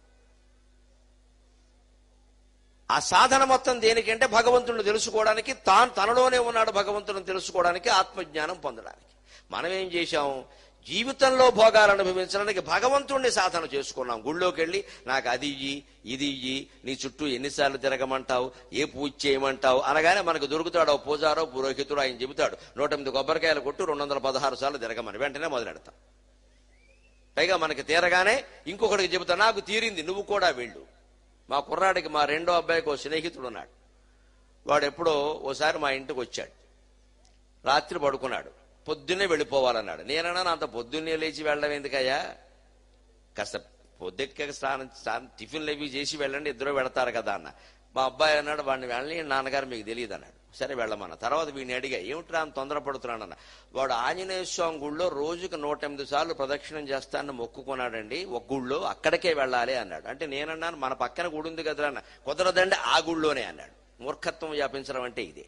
A: ఆ సాధన మొత్తం దేనికంటే భగవంతుడిని తెలుసుకోవడానికి, తనలోనే ఉన్నాడు భగవంతుడిని తెలుసుకోవడానికి, ఆత్మజ్ఞానం పొందడానికి. మనం ఏం చేశాం? జీవితంలో భోగాలు అనుభవించడానికి భగవంతుడిని సాధన చేసుకున్నాం. గుళ్ళోకి వెళ్ళి నాకు అది ఇయ్యి, ఇది ఇయ్యి, నీ చుట్టూ ఎన్నిసార్లు తిరగమంటావు, ఏ పూజ చేయమంటావు అనగానే మనకు దొరుకుతాడు పూజారో పురోహితుడు. ఆయన చెబుతాడు 108 కొబ్బరికాయలు కొట్టు 216 సార్లు తిరగమని. వెంటనే మొదలెడతాం. పైగా మనకి తీరగానే ఇంకొకటికి చెబుతా, నాకు తీరింది, నువ్వు కూడా వెళ్ళు. మా కుర్రాడికి, మా రెండో అబ్బాయికి ఓ స్నేహితుడు ఉన్నాడు. వాడు ఎప్పుడో ఓసారి మా ఇంటికి వచ్చాడు. రాత్రి పడుకున్నాడు. పొద్దున్నే వెళ్ళిపోవాలన్నాడు. నేనన్నా అంత పొద్దున్నే లేచి వెళ్ళడం ఎందుకయ్యా, కాస్త పొద్దుక్క స్నానం టిఫిన్లు అవి చేసి వెళ్ళండి, ఇద్దరు వెళతారు కదా అన్న. మా అబ్బాయి అన్నాడు, వాడిని వెళ్ళని నాన్నగారు మీకు తెలియదు అన్నాడు. సరే వెళ్ళమన్నా. తర్వాత వీడిని అడిగా, ఏమిట్రా అని తొందరపడుతున్నాడన్న. వాడు ఆంజనేయ స్వామి గుళ్ళో రోజుకు 108 సార్లు ప్రదక్షిణం చేస్తానని మొక్కుకున్నాడండి, ఒక గుళ్ళో, అక్కడికే వెళ్ళాలి అన్నాడు. అంటే నేనన్నాను, మన పక్కన గుడి ఉంది కదరా అన్న. కుదరదండి, ఆ గుళ్ళోనే అన్నాడు. మూర్ఖత్వం వ్యాపించడం అంటే ఇదే.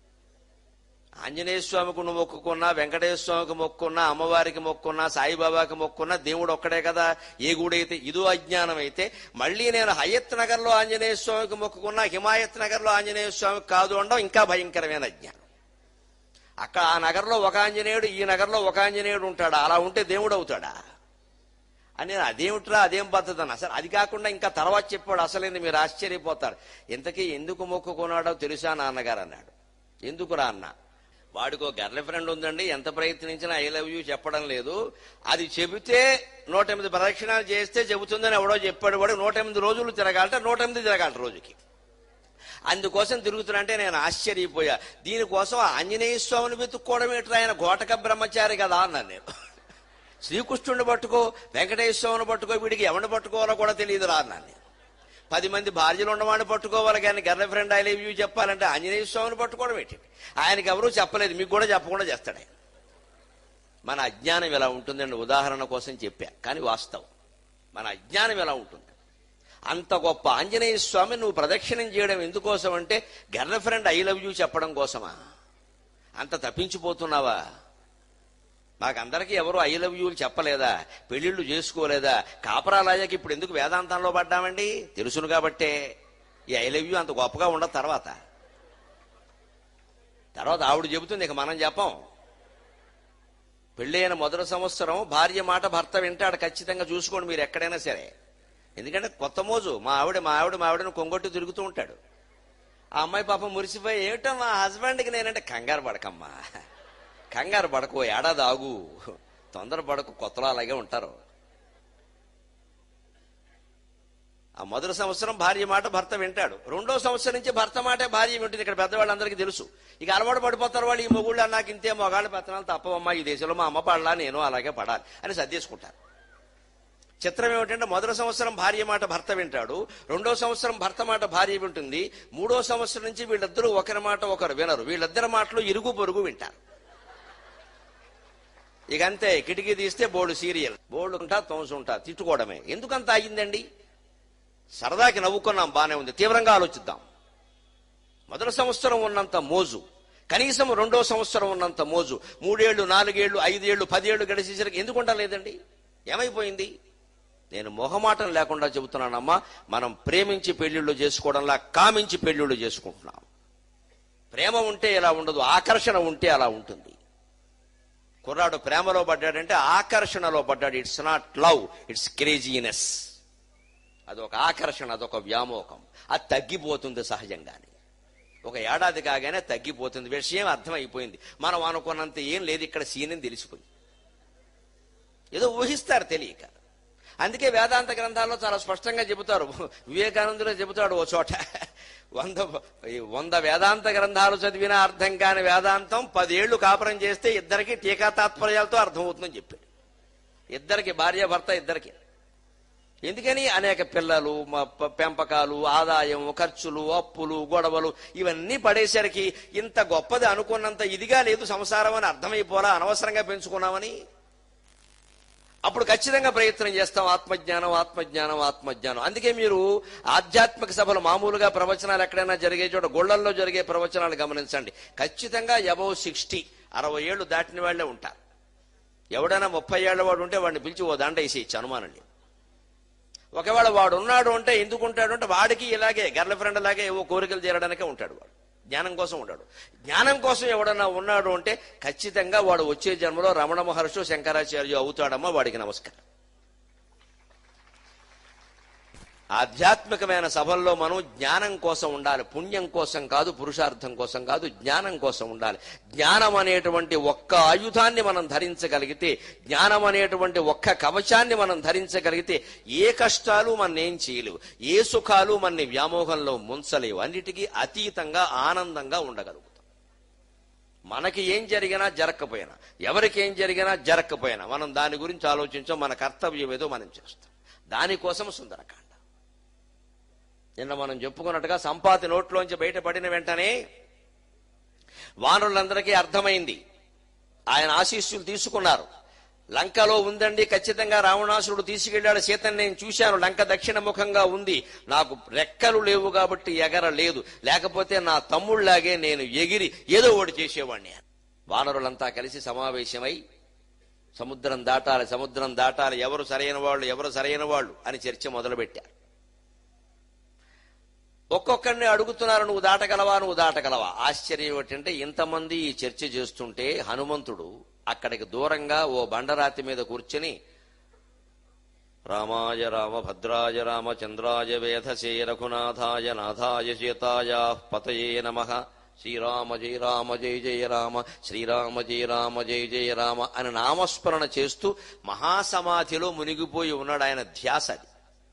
A: ఆంజనేయ స్వామికి నువ్వు మొక్కుకున్నా, వెంకటేశ్వర స్వామికి మొక్కున్నా, అమ్మవారికి మొక్కున్నా, సాయిబాబాకి మొక్కున్నా దేవుడు ఒక్కడే కదా. ఏ గుడైతే ఇదో అజ్ఞానం అయితే, మళ్ళీ నేను హయత్ నగర్ లో ఆంజనేయ స్వామికి మొక్కుకున్నా, హిమాయత్ నగర్ లో ఆంజనేయ స్వామికి కాదు అనడం ఇంకా భయంకరమైన అజ్ఞానం. అక్కడ ఆ నగర్లో ఒక ఆంజనేయుడు, ఈ నగర్లో ఒక ఆంజనేయుడు ఉంటాడా? అలా ఉంటే దేవుడు అవుతాడా అని. అదేమిట్రా, అదేం పద్ధతి అన్న. అసలు అది కాకుండా ఇంకా తర్వాత చెప్పాడు అసలేంది, మీరు ఆశ్చర్యపోతారు. ఇంతకీ ఎందుకు మొక్కుకున్నాడో తెలుసా నాన్నగారు అన్నాడు. ఎందుకురా అన్న. వాడికో గర్ల్ ఫ్రెండ్ ఉందండి, ఎంత ప్రయత్నించినా ఐ లవ్ యూ చెప్పడం లేదు. అది చెబితే 108 ప్రదక్షిణాలు చేస్తే చెబుతుందని ఎవడో చెప్పాడు. వాడు 108 రోజులు తిరగాలంటే 108 తిరగాలి రోజుకి. అందుకోసం తిరుగుతున్నంటే నేను ఆశ్చర్యపోయా. దీనికోసం ఆంజనేయ స్వామిని వెతుక్కోవడం ఏంట్రా, ఆయన ఘోటక బ్రహ్మచారి కదా అన్నాను నేను. శ్రీకృష్ణుడిని పట్టుకో, వెంకటేశ్వర స్వామిని పట్టుకో, వీడికి ఎవరిని పట్టుకోవాలో కూడా తెలియదురా అన్నాను నేను. 10 మంది భార్యలు ఉన్నవాడిని పట్టుకోవాలి కానీ girlfriend I love you చెప్పాలంటే ఆంజనేయ స్వామిని పట్టుకోవడం ఏంటి? ఆయనకి ఎవరూ చెప్పలేదు, మీకు కూడా చెప్పకుండా చేస్తాడు ఆయన. మన అజ్ఞానం ఎలా ఉంటుందండి, ఉదాహరణ కోసం చెప్పా, కానీ వాస్తవం. మన అజ్ఞానం ఎలా ఉంటుంది. అంత గొప్ప ఆంజనేయ స్వామి నువ్వు ప్రదక్షిణం చేయడం ఎందుకోసం అంటే girlfriend I love you చెప్పడం కోసమా? అంత తప్పించిపోతున్నావా? మాకందరికీ ఎవరు ఐ లవ్ యూలు చెప్పలేదా? పెళ్లిళ్ళు చేసుకోలేదా? కాపరాలయ్యాక ఇప్పుడు ఎందుకు వేదాంతంలో పడ్డామండి? తెలుసును కాబట్టే. ఈ ఐ లవ్ యూ అంత గొప్పగా ఉండదు. తర్వాత ఆవిడ చెబుతుంది, ఇక మనం చెప్పం. పెళ్ళైన మొదటి సంవత్సరం భార్య మాట భర్త వింటాడు ఖచ్చితంగా. చూసుకోండి మీరు ఎక్కడైనా సరే. ఎందుకంటే కొత్త మోజు. మా ఆవిడను కొంగొట్టు తిరుగుతూ ఉంటాడు. ఆ అమ్మాయి పాపం మురిసిపోయి, ఏమిటో మా హస్బెండ్కి నేనంటే, కంగారు పడకమ్మా, కంగారు పడకు, ఏడాది ఆగు, తొందర పడకు, కొత్తలో అలాగే ఉంటారు. ఆ మొదటి సంవత్సరం భార్య మాట భర్త వింటాడు. 2వ సంవత్సరం నుంచి భర్త మాటే భార్య వింటుంది. ఇక్కడ పెద్దవాళ్ళందరికీ తెలుసు. ఇక అలవాటు పడిపోతారు వాళ్ళు. ఈ మొగుళ్ళు నాకు ఇంతే మొగాళ్ళ పెత్తనాలు తప్పవమ్మా, ఈ దేశంలో మా అమ్మ పడలా, నేను అలాగే పడాలి అని సర్దేసుకుంటారు. చిత్రం ఏమిటంటే మొదటి సంవత్సరం భార్య మాట భర్త వింటాడు, 2వ సంవత్సరం భర్త మాట భార్య వింటుంది, 3వ సంవత్సరం నుంచి వీళ్ళిద్దరూ ఒకరి మాట ఒకరు వినరు. వీళ్ళిద్దరి మాటలు ఇరుగు పొరుగు వింటారు. ఇక అంతే, కిటికీ తీస్తే బోర్డు సీరియల్, బోర్డు ఉంటా తోసుంటా, తిట్టుకోవడమే. ఎందుకంత అయ్యిందండి? సరదాకి నవ్వుకున్నాం, బానే ఉంది. తీవ్రంగా ఆలోచిద్దాం. మొదటి సంవత్సరం ఉన్నంత మోజు కనీసం 2వ సంవత్సరం ఉన్నంత మోజు 3 ఏళ్లు 4 ఏళ్లు 5 ఏళ్లు 10 ఏళ్లు గడిచేసరికి ఎందుకు ఉండలేదండి? ఏమైపోయింది? నేను మొహమాటం లేకుండా చెబుతున్నానమ్మా, మనం ప్రేమించి పెళ్లిళ్ళు చేసుకోవడంలా కామించి పెళ్లిళ్ళు చేసుకుంటున్నాం. ప్రేమ ఉంటే ఇలా ఉండదు, ఆకర్షణ ఉంటే అలా ఉంటుంది. కుర్రాడు ప్రేమలో పడ్డాడంటే ఆకర్షణలో పడ్డాడు. It's not love, it's craziness. అదొక ఆకర్షణ, అదొక వ్యామోహం. అది తగ్గిపోతుంది సహజంగానే. ఒక ఏడాది కాగానే తగ్గిపోతుంది. విషయం అర్థమైపోయింది. మనం అనుకున్నంత ఏం లేదు ఇక్కడ, సీన్ అని తెలిసిపోయింది. ఏదో ఊహిస్తారు తెలియక. అందుకే వేదాంత గ్రంథాల్లో చాలా స్పష్టంగా చెబుతారు. వివేకానందులో చెబుతాడు ఓ చోట, 100 వేదాంత గ్రంథాలు చదివినా అర్థం కాని వేదాంతం 10 ఏళ్లు కాపురం చేస్తే ఇద్దరికి టీకా తాత్పర్యాలతో అర్థమవుతుందని చెప్పాడు. ఇద్దరికి, భార్య భర్త ఇద్దరికి. ఎందుకని అనేక పిల్లలు, పెంపకాలు, ఆదాయం, ఖర్చులు, అప్పులు, గొడవలు ఇవన్నీ పడేసరికి ఇంత గొప్పది అనుకున్నంత ఇదిగా లేదు సంసారం అని అర్థమైపోలా, అనవసరంగా పెంచుకున్నామని. అప్పుడు ఖచ్చితంగా ప్రయత్నం చేస్తాం ఆత్మజ్ఞానం, ఆత్మజ్ఞానం, ఆత్మజ్ఞానం. అందుకే మీరు ఆధ్యాత్మిక సభలు మామూలుగా ప్రవచనాలు ఎక్కడైనా జరిగే చోట గుళ్లల్లో జరిగే ప్రవచనాలు గమనించండి. ఖచ్చితంగా అబౌవ్ 60, 60 ఏళ్లు దాటిన వాళ్లే ఉంటారు. ఎవడైనా 30 ఏళ్ల వాడు ఉంటే వాడిని పిలిచి ఓ దండ వేసేయచ్చు, అనుమానం లేదు. ఒకవేళ వాడు ఉన్నాడు అంటే ఎందుకు ఉంటాడు అంటే వాడికి ఇలాగే గర్ల్ ఫ్రెండ్ లాగే ఏవో కోరికలు తీరడానికే ఉంటాడు. వాడు జ్ఞానం కోసం ఉంటాడు. జ్ఞానం కోసం ఎవడన్నా ఉన్నాడు అంటే ఖచ్చితంగా వాడు వచ్చే జన్మలో రమణ మహర్షి, శంకరాచార్య అవుతాడమ్మా. వాడికి నమస్కారం. ఆధ్యాత్మికమైన సభల్లో మనం జ్ఞానం కోసం ఉండాలి, పుణ్యం కోసం కాదు, పురుషార్థం కోసం కాదు, జ్ఞానం కోసం ఉండాలి. జ్ఞానం అనేటువంటి ఒక్క ఆయుధాన్ని మనం ధరించగలిగితే, జ్ఞానం అనేటువంటి ఒక్క కవచాన్ని మనం ధరించగలిగితే ఏ కష్టాలు మన్నేం చేయలేవు, ఏ సుఖాలు మన్ని వ్యామోహంలో ముంచలేవు. అన్నిటికీ అతీతంగా ఆనందంగా ఉండగలుగుతాం. మనకి ఏం జరిగినా జరగకపోయినా, ఎవరికి ఏం జరిగినా జరగకపోయినా మనం దాని గురించి ఆలోచించాం. మన కర్తవ్యం ఏదో మనం చేస్తాం. దానికోసం సుందరకాండ. నిన్న మనం చెప్పుకున్నట్టుగా సంపాతి నోట్లోంచి బయటపడిన వెంటనే వానరులందరికీ అర్థమైంది. ఆయన ఆశీస్సులు తీసుకున్నారు. లంకలో ఉందండి, ఖచ్చితంగా రావణాసురుడు తీసుకెళ్లాడు సీతను, నేను చూశాను, లంక దక్షిణ ముఖంగా ఉంది, నాకు రెక్కలు లేవు కాబట్టి ఎగరలేదు, లేకపోతే నా తమ్ముళ్లాగే నేను ఎగిరి ఏదో ఒకటి చేసేవాడిని. వానరులంతా కలిసి సమావేశమై సముద్రం దాటాలి, సముద్రం దాటాలి, ఎవరు సరైన వాళ్ళు, ఎవరు సరైన వాళ్ళు అని చర్చ మొదలుపెట్టారు. ఒక్కొక్కరిని అడుగుతున్నారు, నువ్వు దాటగలవా, నువ్వు దాటగలవా. ఆశ్చర్యం ఏమిటంటే ఇంతమంది ఈ చర్చ చేస్తుంటే హనుమంతుడు అక్కడికి దూరంగా ఓ బండరాతి మీద కూర్చుని రామాయ రామ భద్రాయ రామచంద్రాయ వేధసే రఘునాథాయ నాథాయ సీతాయ పతయే నమః శ్రీరామ జయ రామ జయ జయ రామ శ్రీరామ జయ రామ జయ జయ రామ అని నామస్మరణ చేస్తూ మహాసమాధిలో మునిగిపోయి ఉన్నాడు. ఆయన ధ్యాస అది.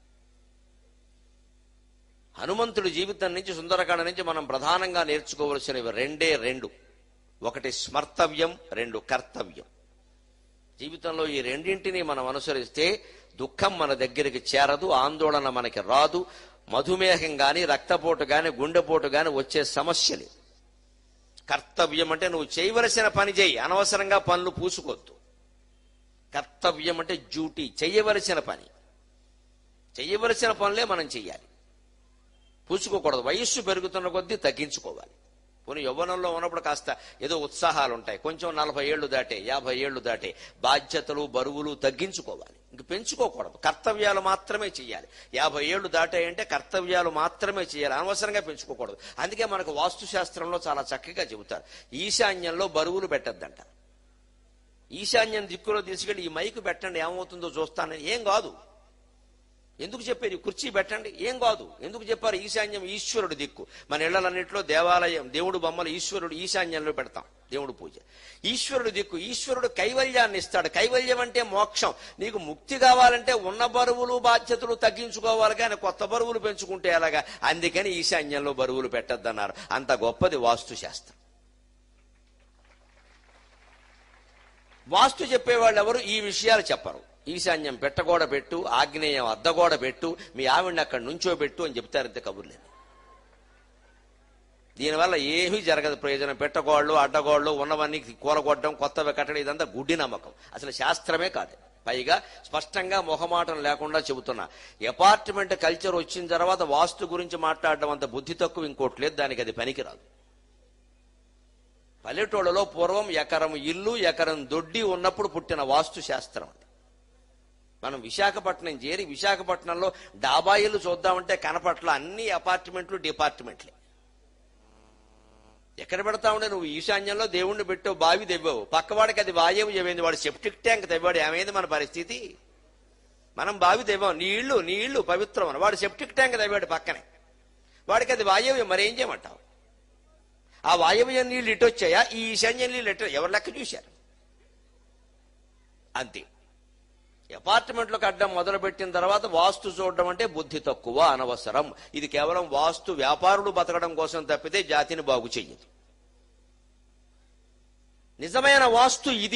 A: హనుమంతుడి జీవితం నుంచి, సుందరకాండ నుంచి మనం ప్రధానంగా నేర్చుకోవలసినవి రెండు. ఒకటి స్మర్తవ్యం, 2 కర్తవ్యం. జీవితంలో ఈ రెండింటినీ మనం అనుసరిస్తే దుఃఖం మన దగ్గరికి చేరదు, ఆందోళన మనకి రాదు, మధుమేహం గాని, రక్తపోటు గాని, గుండెపోటు గాని వచ్చే సమస్యలు. కర్తవ్యం అంటే నువ్వు చేయవలసిన పని చేయి, అనవసరంగా పనులు పూసుకోవద్దు. కర్తవ్యం అంటే డ్యూటీ, చెయ్యవలసిన పని. చెయ్యవలసిన పనులే మనం చెయ్యాలి, పూసుకోకూడదు. వయస్సు పెరుగుతున్న కొద్దీ తగ్గించుకోవాలి. పోనీ యవ్వనంలో ఉన్నప్పుడు కాస్త ఏదో ఉత్సాహాలు ఉంటాయి, కొంచెం 40 ఏళ్లు దాటే, 50 ఏళ్లు దాటే బాధ్యతలు, బరువులు తగ్గించుకోవాలి, ఇంక పెంచుకోకూడదు. కర్తవ్యాలు మాత్రమే చేయాలి. 50 ఏళ్లు దాటాయంటే కర్తవ్యాలు మాత్రమే చేయాలి, అనవసరంగా పెంచుకోకూడదు. అందుకే మనకు వాస్తు శాస్త్రంలో చాలా చక్కగా చెబుతారు, ఈశాన్యంలో బరువులు పెట్టద్దంట. ఈశాన్యం దిక్కులో తీసుకెళ్లి ఈ మైకు పెట్టండి, ఏమవుతుందో చూస్తానని. ఏం కాదు. ఎందుకు చెప్పారు? కుర్చీ పెట్టండి, ఏం కాదు. ఎందుకు చెప్పారు? ఈశాన్యం ఈశ్వరుడు దిక్కు. మన ఇళ్లన్నింటిలో దేవాలయం, దేవుడు బొమ్మలు ఈశ్వరుడు ఈశాన్యంలో పెడతాం, దేవుడు పూజ. ఈశ్వరుడు దిక్కు. ఈశ్వరుడు కైవల్యాన్ని ఇస్తాడు. కైవల్యం అంటే మోక్షం. నీకు ముక్తి కావాలంటే ఉన్న బరువులు, బాధ్యతలు తగ్గించుకోవాలి, కానీ కొత్త బరువులు పెంచుకుంటే ఎలాగా? అందుకని ఈశాన్యంలో బరువులు పెట్టద్దన్నారు. అంత గొప్పది వాస్తు శాస్త్రం. వాస్తు చెప్పేవాళ్ళు ఎవరు ఈ విషయాలు చెప్పరు. ఈశాన్యం పెట్టగోడ పెట్టు, ఆగ్నేయం అద్దగోడ పెట్టు, మీ ఆవిడ్ని అక్కడ నుంచోబెట్టు అని చెప్తారంతే, కబుర్లేదు. దీనివల్ల ఏమీ జరగదు, ప్రయోజనం. పెట్టగోళ్ళు, అడ్డగోళ్ళు ఉన్నవన్నీ కూలగొట్టడం, కొత్తవి కట్టడం, ఇదంతా గుడ్డి నమ్మకం, అసలు శాస్త్రమే కాదు. పైగా స్పష్టంగా మొహమాటం లేకుండా చెబుతున్నా, అపార్ట్మెంట్ కల్చర్ వచ్చిన తర్వాత వాస్తు గురించి మాట్లాడడం అంత బుద్ధి తక్కువ ఇంకోటి లేదు, దానికి అది పనికిరాదు. పల్లెటూళ్ళలో పూర్వం ఎకరం ఇల్లు, ఎకరం దొడ్డి ఉన్నప్పుడు పుట్టిన వాస్తు శాస్త్రం. మనం విశాఖపట్నం చేరి విశాఖపట్నంలో డాబా ఇల్లు చూద్దామంటే కనపట్ల, అన్ని అపార్ట్మెంట్లు, డిపార్ట్మెంట్లే. ఎక్కడ పెడతా ఉండే? నువ్వు ఈశాన్యంలో దేవుణ్ణి పెట్టావు, బావి తెవ్వావు, పక్కవాడికి అది వాయవు ఏమైంది? వాడు సెప్టిక్ ట్యాంక్ తెవ్వాడు, ఏమైంది మన పరిస్థితి? మనం బావి తెవ్వాం, నీ ఇల్లు పవిత్రం అని, వాడు సెప్టిక్ ట్యాంక్ తెవ్వాడు పక్కనే, వాడికి అది వాయవ్యం. మరి ఏం చేయమంటావు? ఆ వాయవ్యం నీళ్ళు ఇటు వచ్చాయా, ఈ ఈశాన్యం నీళ్ళు ఇటు? ఎవరు లెక్క చూశారు? అంతే. అపార్ట్మెంట్లకు అడ్డం మొదలుపెట్టిన తర్వాత వాస్తు చూడడం అంటే బుద్ధి తక్కువ, అనవసరం. ఇది కేవలం వాస్తు వ్యాపారులు బతకడం కోసం తప్పితే జాతిని బాగు చెయ్యదు. నిజమైన వాస్తు ఇది.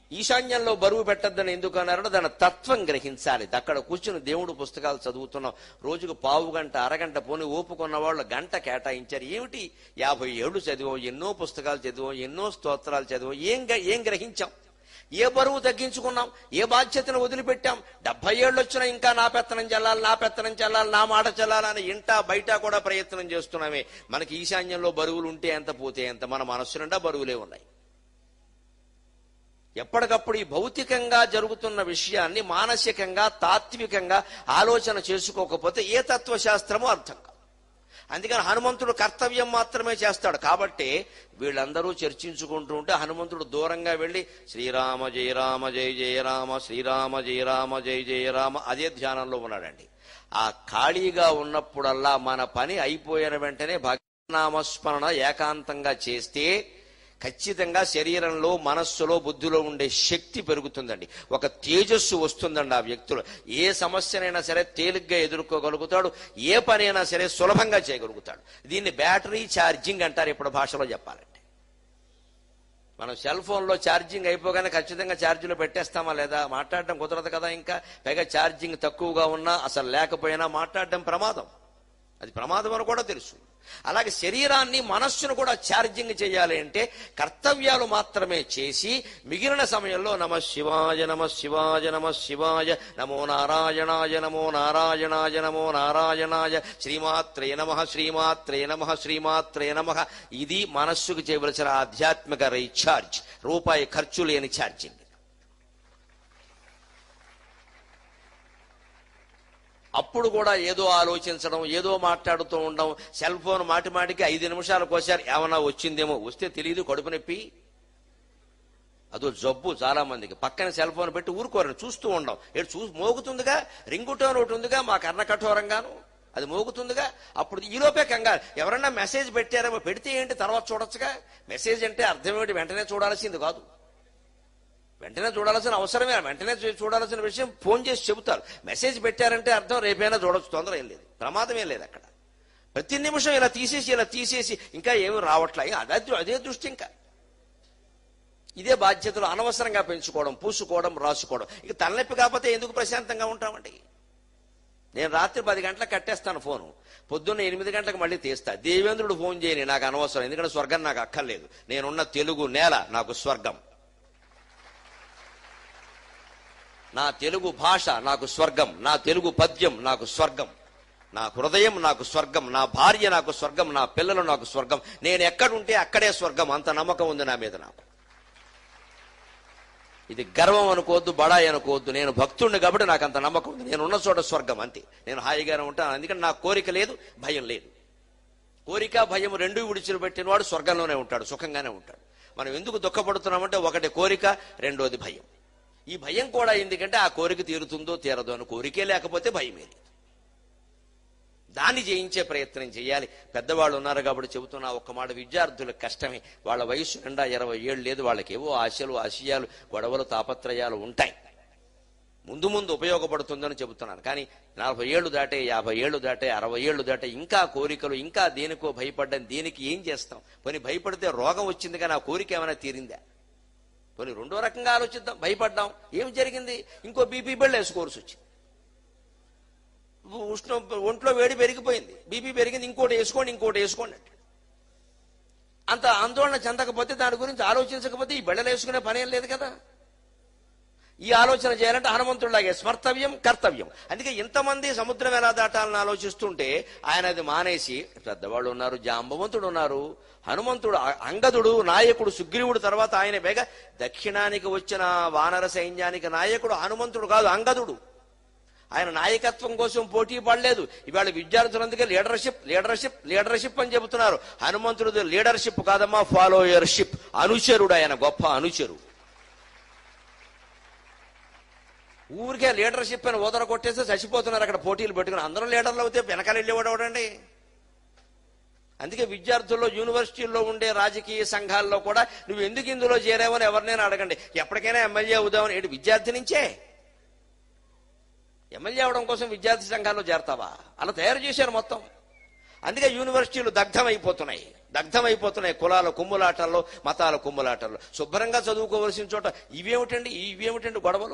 A: ఈశాన్యంలో బరువు పెట్టద్దని ఎందుకు అన్నారంటే దాని తత్వం గ్రహించాలి. అక్కడ కూర్చుని దేవుడు పుస్తకాలు చదువుతున్నాం, రోజుకు పావు గంట అరగంట పోని ఓపుకున్న వాళ్ళు గంట కేటాయించారు. ఏమిటి 50 ఏళ్ళు చదివాం, ఎన్నో పుస్తకాలు చదివాం, ఎన్నో స్తోత్రాలు చదివాం, ఏం గ్రహించాం? ఏ బరువు తగ్గించుకున్నాం? ఏ బాధ్యతను వదిలిపెట్టాం? 70 ఏళ్ళు వచ్చినా ఇంకా నా పెత్తనం చెల్లాలి, నా మాట చెల్లాలని ఇంటా బయట కూడా ప్రయత్నం చేస్తున్నామే. మనకి ఈశాన్యంలో బరువులు ఉంటే ఎంత పోతే ఎంత, మన మనస్సు నిండా బరువులే ఉన్నాయి. ఎప్పటికప్పుడు ఈ భౌతికంగా జరుగుతున్న విషయాన్ని మానసికంగా తాత్వికంగా ఆలోచన చేసుకోకపోతే ఏ తత్వశాస్త్రమో అర్థం కాదు. అందుకని హనుమంతుడు కర్తవ్యం మాత్రమే చేస్తాడు. కాబట్టి వీళ్ళందరూ చర్చించుకుంటూ ఉంటే హనుమంతుడు దూరంగా వెళ్లి శ్రీరామ జయ రామ జయ జయ రామ, శ్రీరామ జయ రామ జయ జయ రామ అదే ధ్యానంలో ఉన్నాడండి. ఆ ఖాళీగా ఉన్నప్పుడల్లా మన పని అయిపోయిన వెంటనే భగవన్నామస్మరణ ఏకాంతంగా చేస్తే ఖచ్చితంగా శరీరంలో, మనస్సులో, బుద్ధిలో ఉండే శక్తి పెరుగుతుందండి. ఒక తేజస్సు వస్తుందండి ఆ వ్యక్తులు. ఏ సమస్యనైనా సరే తేలిగ్గా ఎదుర్కోగలుగుతాడు, ఏ పనైనా సరే సులభంగా చేయగలుగుతాడు. దీన్ని బ్యాటరీ ఛార్జింగ్ అంటారు ఇప్పుడు భాషలో చెప్పాలంటే. మనం సెల్ ఫోన్లో ఛార్జింగ్ అయిపోగానే ఖచ్చితంగా ఛార్జీలో పెట్టేస్తామా లేదా? మాట్లాడడం కుదరదు కదా. ఇంకా పైగా ఛార్జింగ్ తక్కువగా ఉన్నా అసలు లేకపోయినా మాట్లాడడం ప్రమాదం. అది ప్రమాదం అని కూడా తెలుసు. అలాగే శరీరాన్ని, మనస్సును కూడా ఛార్జింగ్ చేయాలి అంటే కర్తవ్యాలు మాత్రమే చేసి మిగిలిన సమయంలో నమ శివాయ నమ శివాయ నమ శివాయ, నమో నారాయణాయ నమో నారాయణాయ నమో నారాయణాయ, శ్రీమాత్రే నమ శ్రీమాత్రే నమ శ్రీమాత్రే నమ. ఇది మనస్సుకు చేయవలసిన ఆధ్యాత్మిక రీఛార్జ్, రూపాయి ఖర్చు లేని ఛార్జింగ్. అప్పుడు కూడా ఏదో ఆలోచించడం, ఏదో మాట్లాడుతూ ఉండడం. సెల్ ఫోన్ మాటి మాటికి 5 నిమిషాలకు ఒకసారి ఏమన్నా వచ్చిందేమో, వస్తే తెలియదు, కడుపు నొప్పి, అదో జబ్బు చాలా మందికి. పక్కన సెల్ ఫోన్ పెట్టి ఊరుకోరని చూస్తూ ఉండడం. మోగుతుందిగా, రింగుటోన్ ఒకటి ఉందిగా మా కర్ణ కఠోరంగాను, అది మోగుతుందిగా. అప్పుడు ఈలోపే కంగారు, ఎవరన్నా మెసేజ్ పెట్టారేమో, పెడితే ఏంటి తర్వాత చూడొచ్చుగా. మెసేజ్ అంటే అర్థం ఏమిటి? వెంటనే చూడాల్సింది కాదు, వెంటనే చూడాల్సిన అవసరమే. వెంటనే చూడాల్సిన విషయం ఫోన్ చేసి చెబుతారు. మెసేజ్ పెట్టారంటే అర్థం రేపైనా చూడొచ్చు, తొందర ఏం లేదు, ప్రమాదం ఏం లేదు అక్కడ. ప్రతి నిమిషం ఇలా తీసేసి ఇంకా ఏమి రావట్లే, అదే దృష్టి. ఇంకా ఇదే బాధ్యతలు అనవసరంగా పెంచుకోవడం, పూసుకోవడం, రాసుకోవడం. ఇక తలనొప్పి కాకపోతే ఎందుకు ప్రశాంతంగా ఉంటామండి? నేను రాత్రి 10 గంటలకు కట్టేస్తాను ఫోను, పొద్దున్న 8 గంటలకు మళ్ళీ తీస్తా. దేవేంద్రుడు ఫోన్ చేయని, నాకు అనవసరం, ఎందుకంటే స్వర్గం నాకు అక్కర్లేదు. నేనున్న తెలుగు నేల నాకు స్వర్గం, నా తెలుగు భాష నాకు స్వర్గం, నా తెలుగు పద్యం నాకు స్వర్గం, నా హృదయం నాకు స్వర్గం, నా భార్య నాకు స్వర్గం, నా పిల్లలు నాకు స్వర్గం. నేను ఎక్కడుంటే అక్కడే స్వర్గం. అంత నమ్మకం ఉంది నా మీద నాకు. ఇది గర్వం అనుకోవద్దు, బడాయి అనుకోవద్దు. నేను భక్తుడిని కాబట్టి నాకు అంత నమ్మకం ఉంది. నేను ఉన్న చోట స్వర్గం, అంతే. నేను హాయిగానే ఉంటాను. అందుకని నాకు కోరిక లేదు, భయం లేదు. కోరిక భయం రెండూ విడిచిపెట్టిన వాడు స్వర్గంలోనే ఉంటాడు, సుఖంగానే ఉంటాడు. మనం ఎందుకు దుఃఖపడుతున్నామంటే ఒకటి కోరిక, రెండోది భయం. ఈ భయం కూడా ఎందుకంటే ఆ కోరిక తీరుతుందో తీరదో అని. కోరికే లేకపోతే భయమే లేదు. దాన్ని జయించే ప్రయత్నం చేయాలి. పెద్దవాళ్ళు ఉన్నారు కాబట్టి చెబుతున్నా ఒక్క మాట, విద్యార్థులకు కష్టమే. వాళ్ళ వయసు నిండా 20 ఏళ్ళు లేదు, వాళ్ళకి ఏవో ఆశలు, ఆశయాలు, గొడవలు, తాపత్రయాలు ఉంటాయి. ముందు ముందు ఉపయోగపడుతుందని చెబుతున్నాను. కానీ 40 ఏళ్ళు దాటే, 50 ఏళ్ళు దాటే, 60 ఏళ్ళు దాటే ఇంకా కోరికలు, ఇంకా దేనికో భయపడ్డం. దేనికి ఏం చేస్తాం? పోనీ భయపడితే రోగం వచ్చింది కానీ ఆ కోరిక ఏమైనా తీరిందా? పోనీ రెండో రకంగా ఆలోచిద్దాం. భయపడ్డాం, ఏం జరిగింది? ఇంకో బీపీ బిళ్ళ వేసుకోవాల్సి వచ్చింది. ఒంట్లో వేడి పెరిగిపోయింది, బీపీ పెరిగింది, ఇంకోటి వేసుకోండి అంటే. అంత ఆందోళన చెందకపోతే, దాని గురించి ఆలోచించకపోతే ఈ బిళ్ళలు వేసుకునే పనేం లేదు కదా. ఈ ఆలోచన చేయాలంటే హనుమంతుడిలాగే స్మర్తవ్యం, కర్తవ్యం. అందుకే ఇంతమంది సముద్రం ఎలా దాటాలని ఆలోచిస్తుంటే ఆయన అది మానేసి, పెద్దవాళ్ళు ఉన్నారు, జాంబవంతుడు ఉన్నారు, హనుమంతుడు, అంగదుడు నాయకుడు, సుగ్రీవుడు తర్వాత ఆయన బేగ దక్షిణానికి వచ్చిన వానర సైన్యానికి నాయకుడు హనుమంతుడు కాదు, అంగదుడు. ఆయన నాయకత్వం కోసం పోటీ పడలేదు. ఇవాళ విద్యార్థులందుకే లీడర్షిప్ అని చెబుతున్నారు. హనుమంతుడు లీడర్షిప్ కాదమ్మా, ఫాలోయర్షిప్, అనుచరుడు. ఆయన గొప్ప అనుచరుడు. ఊరికే లీడర్షిప్ అని ఓదర కొట్టేస్తే చచ్చిపోతున్నారు అక్కడ పోటీలు పెట్టుకుని. అందరూ లీడర్లు అవుతే వెనకాల వెళ్ళేవాడు అవడండి. అందుకే విద్యార్థుల్లో, యూనివర్సిటీల్లో ఉండే రాజకీయ సంఘాల్లో కూడా నువ్వు ఎందుకు ఇందులో చేరావని ఎవరినైనా అడగండి. ఎప్పటికైనా ఎమ్మెల్యే అవుదామని. ఏంటి విద్యార్థి నుంచే ఎమ్మెల్యే అవడం కోసం విద్యార్థి సంఘాల్లో చేరతావా? అలా తయారు చేశారు మొత్తం. అందుకే యూనివర్సిటీలు దగ్ధమైపోతున్నాయి కులాల కుమ్ములాటల్లో, మతాల కుమ్ములాటల్లో. శుభ్రంగా చదువుకోవలసిన చోట ఇవేమిటండి గొడవలు?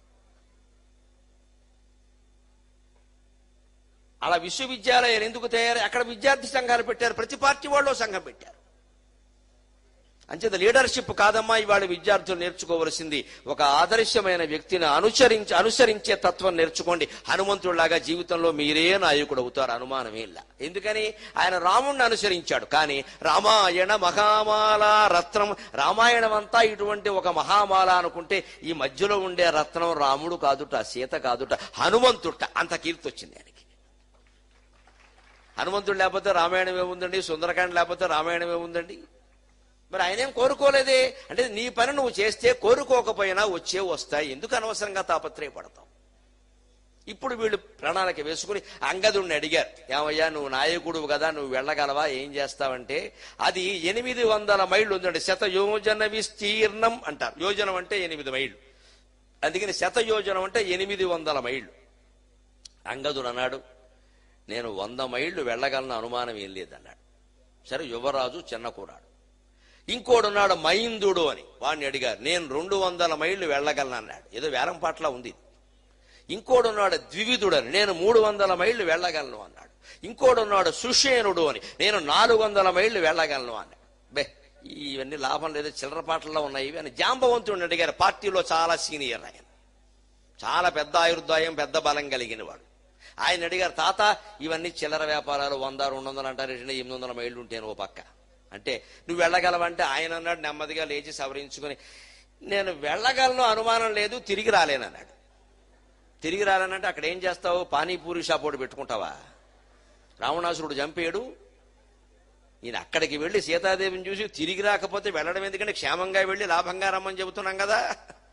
A: అలా విశ్వవిద్యాలయాలు ఎందుకు తయారు? అక్కడ విద్యార్థి సంఘాలు పెట్టారు, ప్రతి పార్టీ వాళ్ళు సంఘం పెట్టారు. అంచేత లీడర్షిప్ కాదమ్మా ఇవాళ విద్యార్థులు నేర్చుకోవలసింది, ఒక ఆదర్శమైన వ్యక్తిని అనుసరించే తత్వం నేర్చుకోండి. హనుమంతుడిలాగా జీవితంలో మీరే నాయకుడు అవుతారు, అనుమానమే ಇಲ್ಲ. ఎందుకని ఆయన రాముణ్ణి అనుసరించాడు. కానీ రామాయణ మహామాల రత్నం, రామాయణం అంతా ఇటువంటి ఒక మహామాల అనుకుంటే ఈ మధ్యలో ఉండే రత్నం రాముడు కాదుట, సీత కాదుట, హనుమంతుట. అంత కీర్తి వచ్చింది ఆయనకి. హనుమంతుడు లేకపోతే రామాయణం ఏముందండి? సుందరకాండ లేకపోతే రామాయణం ఏముందండి? మరి ఆయనేం కోరుకోలేదే. అంటే నీ పని నువ్వు చేస్తే కోరుకోకపోయినా వస్తాయి, ఎందుకు అనవసరంగా తాపత్రయపడతావు? ఇప్పుడు వీళ్ళు ప్రణాళిక వేసుకుని అంగదుడిని అడిగారు, ఏమయ్యా నువ్వు నాయకుడు కదా, నువ్వు వెళ్ళగలవా, ఏం చేస్తావంటే అది 800 మైళ్ళు ఉందండి. 100 యోజన విస్తీర్ణం అంటారు. యోజనం అంటే 8 మైళ్ళు, అందుకని 100 యోజనం అంటే 800 మైళ్ళు. అంగదుడు అన్నాడు, నేను 100 మైళ్ళు వెళ్ళగలను, అనుమానం ఏం లేదన్నాడు. సరే, యువరాజు చిన్న కూరాడు. ఇంకోడున్నాడు మైందుడు అని, వాడిని అడిగారు, నేను 200 మైళ్ళు వెళ్ళగలను అన్నాడు. ఏదో వేలం పాటలా ఉంది. ఇంకోడున్నాడు ద్వివిధుడు అని, నేను 300 మైళ్ళు వెళ్ళగలను అన్నాడు. ఇంకోడున్నాడు సుషేనుడు అని, నేను 400 మైళ్ళు వెళ్ళగలను అన్నాడు. ఇవన్నీ లాభం లేదు, చిల్లర పాటల్లో ఉన్నాయి అని జాంబవంతుడిని అడిగారు. పార్టీలో చాలా సీనియర్ ఆయన, చాలా పెద్ద ఆయుర్దాయం, పెద్ద బలం కలిగిన వాడు. ఆయన అడిగారు, తాత ఇవన్నీ చిల్లర వ్యాపారాలు 100, 200 అంటారు, 800 మైళ్ళు ఉంటేను ఓ పక్క అంటే నువ్వు వెళ్ళగలవంటే ఆయన అన్నాడు నెమ్మదిగా లేచి సవరించుకుని, నేను వెళ్ళగలను, అనుమానం లేదు, తిరిగి రాలేనన్నాడు. తిరిగి రాలేనంటే అక్కడ ఏం చేస్తావు? పానీపూరి షాప్ ఒకటి పెట్టుకుంటావా? రావణాసురుడు చంపేడు. ఈయన అక్కడికి వెళ్లి సీతాదేవిని చూసి తిరిగి రాకపోతే వెళ్ళడం ఎందుకంటే క్షేమంగా వెళ్లి లాభంగా రమ్మని చెబుతున్నాం కదా.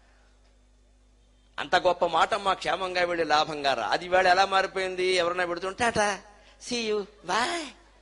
A: అంత గొప్ప మాట, మా క్షేమంగా వెళ్లి లాభంగా రా. అది వేళ ఎలా మారిపోయింది? ఎవరన్నా పెడుతుంటే tata see you bye.